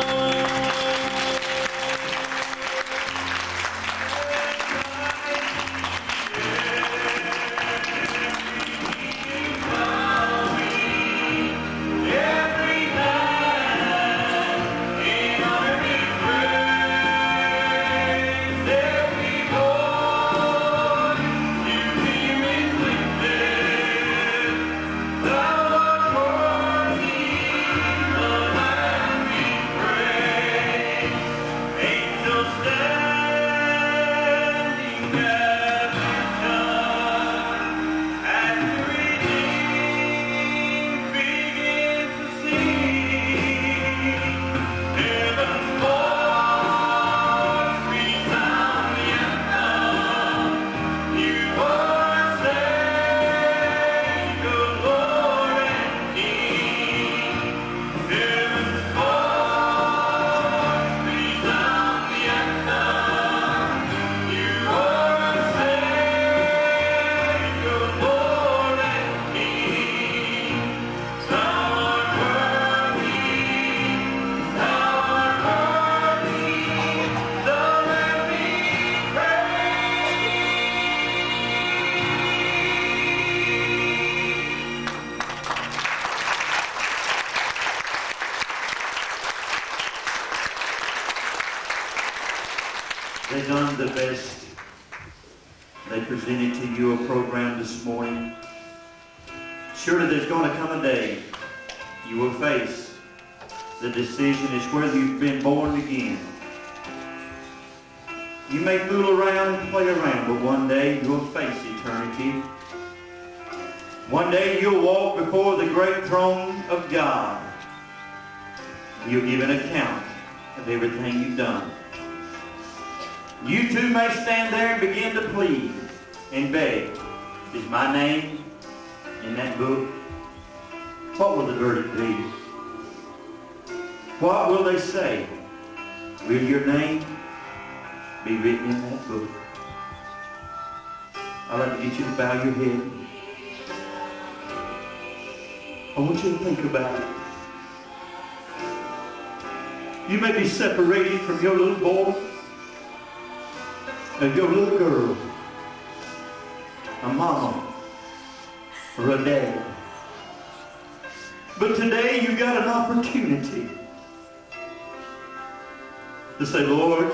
Every night in army praise, every voice you hear is lifted. Thou art worthy, the Lamb we praise. Angels standing at attention as the redeemed begin to sing. Heaven's voice resound the anthem. You are Savior, Lord and King. Heaven's voice resound the anthem. You are Savior, Lord and King. Thou art worthy, thou art worthy, the Lamb be They done the best. They presented to you a program this morning. Surely there's going to come a day you will face the decision is whether you've been born again. You may fool around and play around, but one day you'll face eternity. One day you'll walk before the great throne of God. You'll give an account of everything you've done. You too may stand there and begin to plead and beg. Is my name in that book? What will the verdict be? What will they say? Will your name be written in that book? I'd like to get you to bow your head. I want you to think about it. You may be separated from your little boy and your little girl, a mama or a dad. But today you got an opportunity to say, Lord,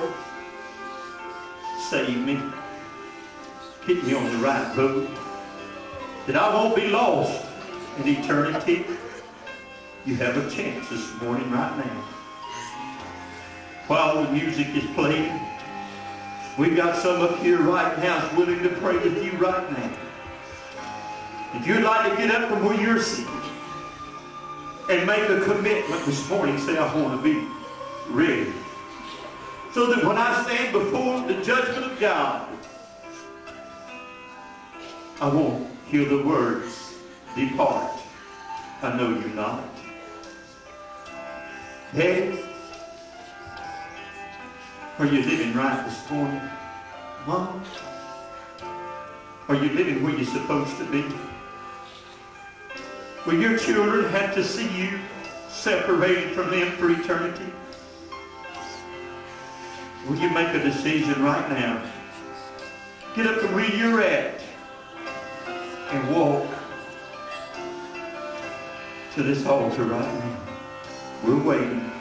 save me. Get me on the right road. That I won't be lost in eternity. You have a chance this morning right now. While the music is playing, We've got some up here right now that's willing to pray with you right now. If you'd like to get up from where you're sitting and make a commitment this morning, say, I want to be ready. So that when I stand before the judgment of God, I won't hear the words, depart. I know you not. Daddy, are you living right this morning? Mom, are you living where you're supposed to be? Will your children have to see you separated from them for eternity? Will you make a decision right now? Get up to where you're at and walk to this altar right now. We're waiting.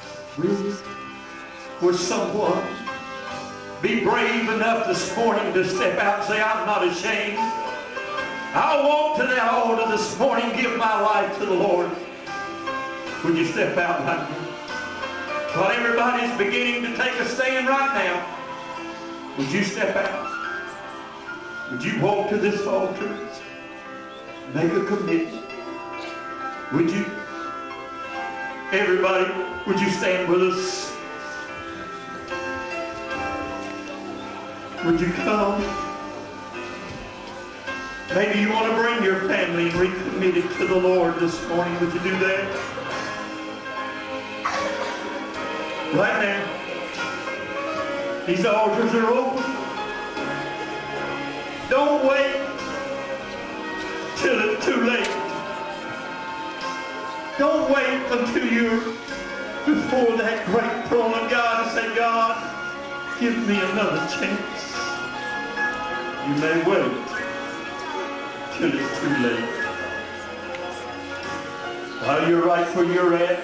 Will someone be brave enough this morning to step out and say, I'm not ashamed. I'll walk to that altar this morning, give my life to the Lord. Would you step out right now? While everybody's beginning to take a stand right now, would you step out? Would you walk to this altar? Make a commitment. Would you? Everybody, would you stand with us? Would you come? Maybe you want to bring your family and recommit it to the Lord this morning. Would you do that? Right now. These altars are open. Don't wait till it's too late. Don't wait until you're before that great throne of God and say, God, give me another chance. You may wait till it's too late. While you're right where you're at,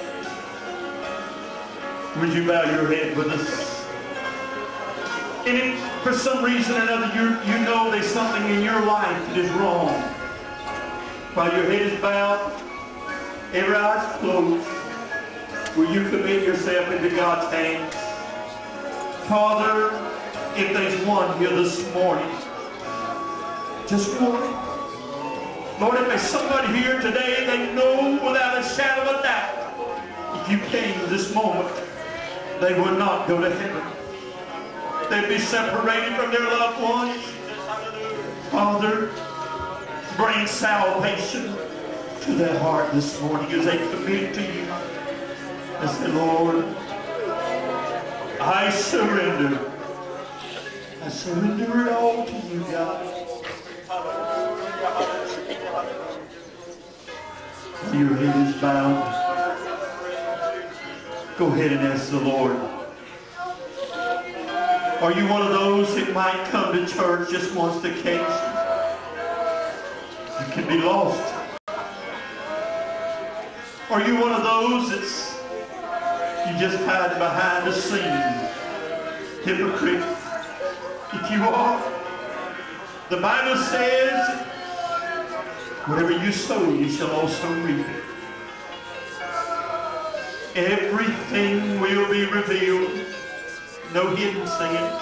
would you bow your head with us? And if for some reason or another you know there's something in your life that is wrong, while your head is bowed, every eye is closed, will you commit yourself into God's hands? Father, if there's one here this morning, just one. Lord, if there's somebody here today, they know without a shadow of a doubt, if you came this moment, they would not go to heaven. They'd be separated from their loved ones. Father, bring salvation to their heart this morning as they commit to you. I say, Lord, I surrender. I surrender it all to you, God. Your head is bowed. Go ahead and ask the Lord. Are you one of those that might come to church just once occasion? You can be lost. Are you one of those that's you just hide behind the scene? Hypocrite. If you are, the Bible says, whatever you sow, you shall also reap. Everything will be revealed. No hidden sins.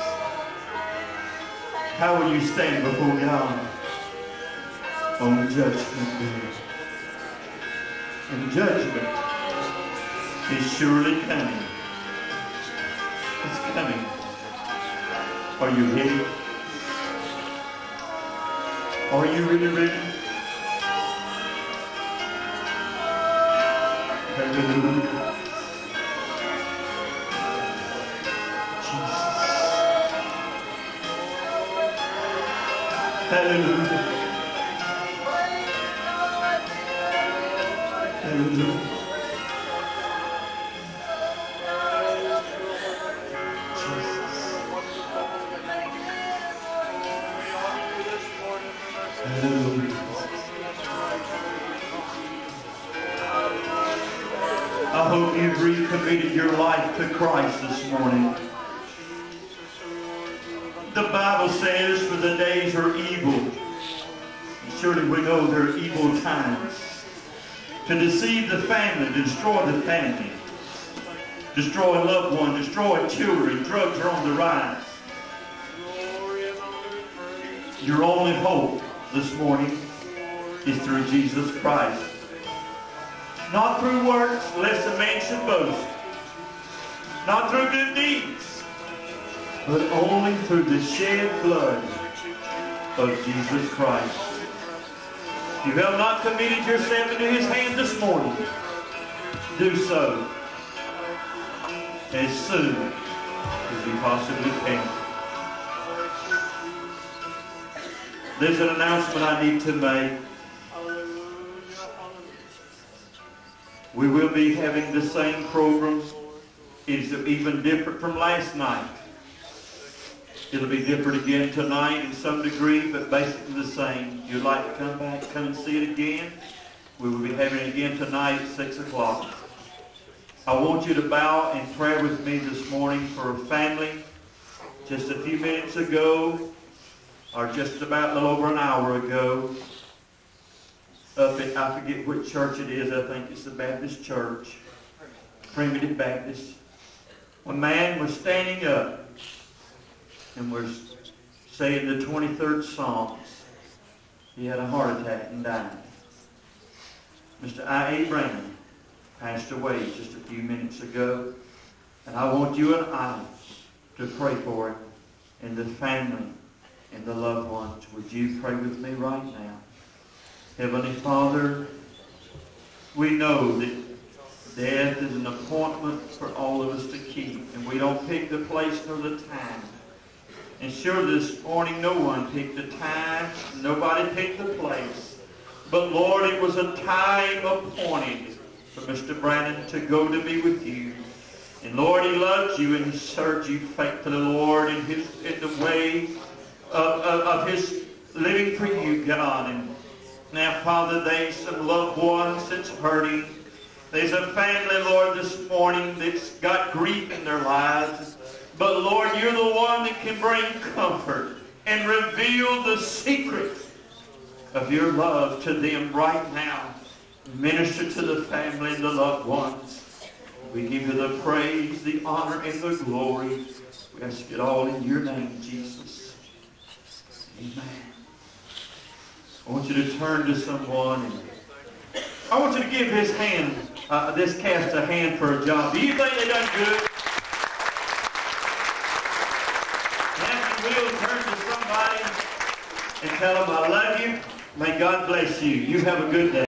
How will you stand before God on Judgment Day? And judgment is surely coming. It's coming. Are you ready? Are you really ready? Hallelujah. Hallelujah. Hallelujah. Hallelujah. I hope you've recommitted your life to Christ this morning. The Bible says, for the days are evil. Surely we know there are evil times. To deceive the family, to destroy the family, destroy loved ones, destroy children. Drugs are on the rise. Your only hope this morning is through Jesus Christ. Not through works, lest a man should boast. Not through good deeds, but only through the shed blood of Jesus Christ. If you have not committed yourself into His hands this morning, do so as soon as you possibly can. There's an announcement I need to make. We will be having the same programs. It's even different from last night. It'll be different again tonight in some degree, but basically the same. If you'd like to come back, come and see it again. We will be having it again tonight at 6 o'clock. I want you to bow in prayer with me this morning for a family. Just a few minutes ago, or just about a little over an hour ago, up at, I forget which church it is, I think it's the Baptist Church, Primitive Baptist. A man was standing up and was saying the 23rd Psalms. He had a heart attack and died. Mr. I.A. Brandon passed away just a few minutes ago. And I want you and I to pray for him and the family and the loved ones. Would you pray with me right now? Heavenly Father, we know that death is an appointment for all of us to keep, and we don't pick the place nor the time. And sure, this morning no one picked the time, nobody picked the place. But Lord, it was a time appointed for Mr. Brandon to go to be with you. And Lord, he loved you and he served you faithfully, Lord, in the way of his living for you, God. And now, Father, there's some loved ones that's hurting. There's a family, Lord, this morning that's got grief in their lives. But, Lord, you're the one that can bring comfort and reveal the secret of your love to them right now. Minister to the family and the loved ones. We give you the praise, the honor, and the glory. We ask it all in your name, Jesus. Amen. I want you to turn to someone and I want you to give this cast a hand for a job. Do you think they done good? Now you will turn to somebody and tell them, I love you. May God bless you. You have a good day.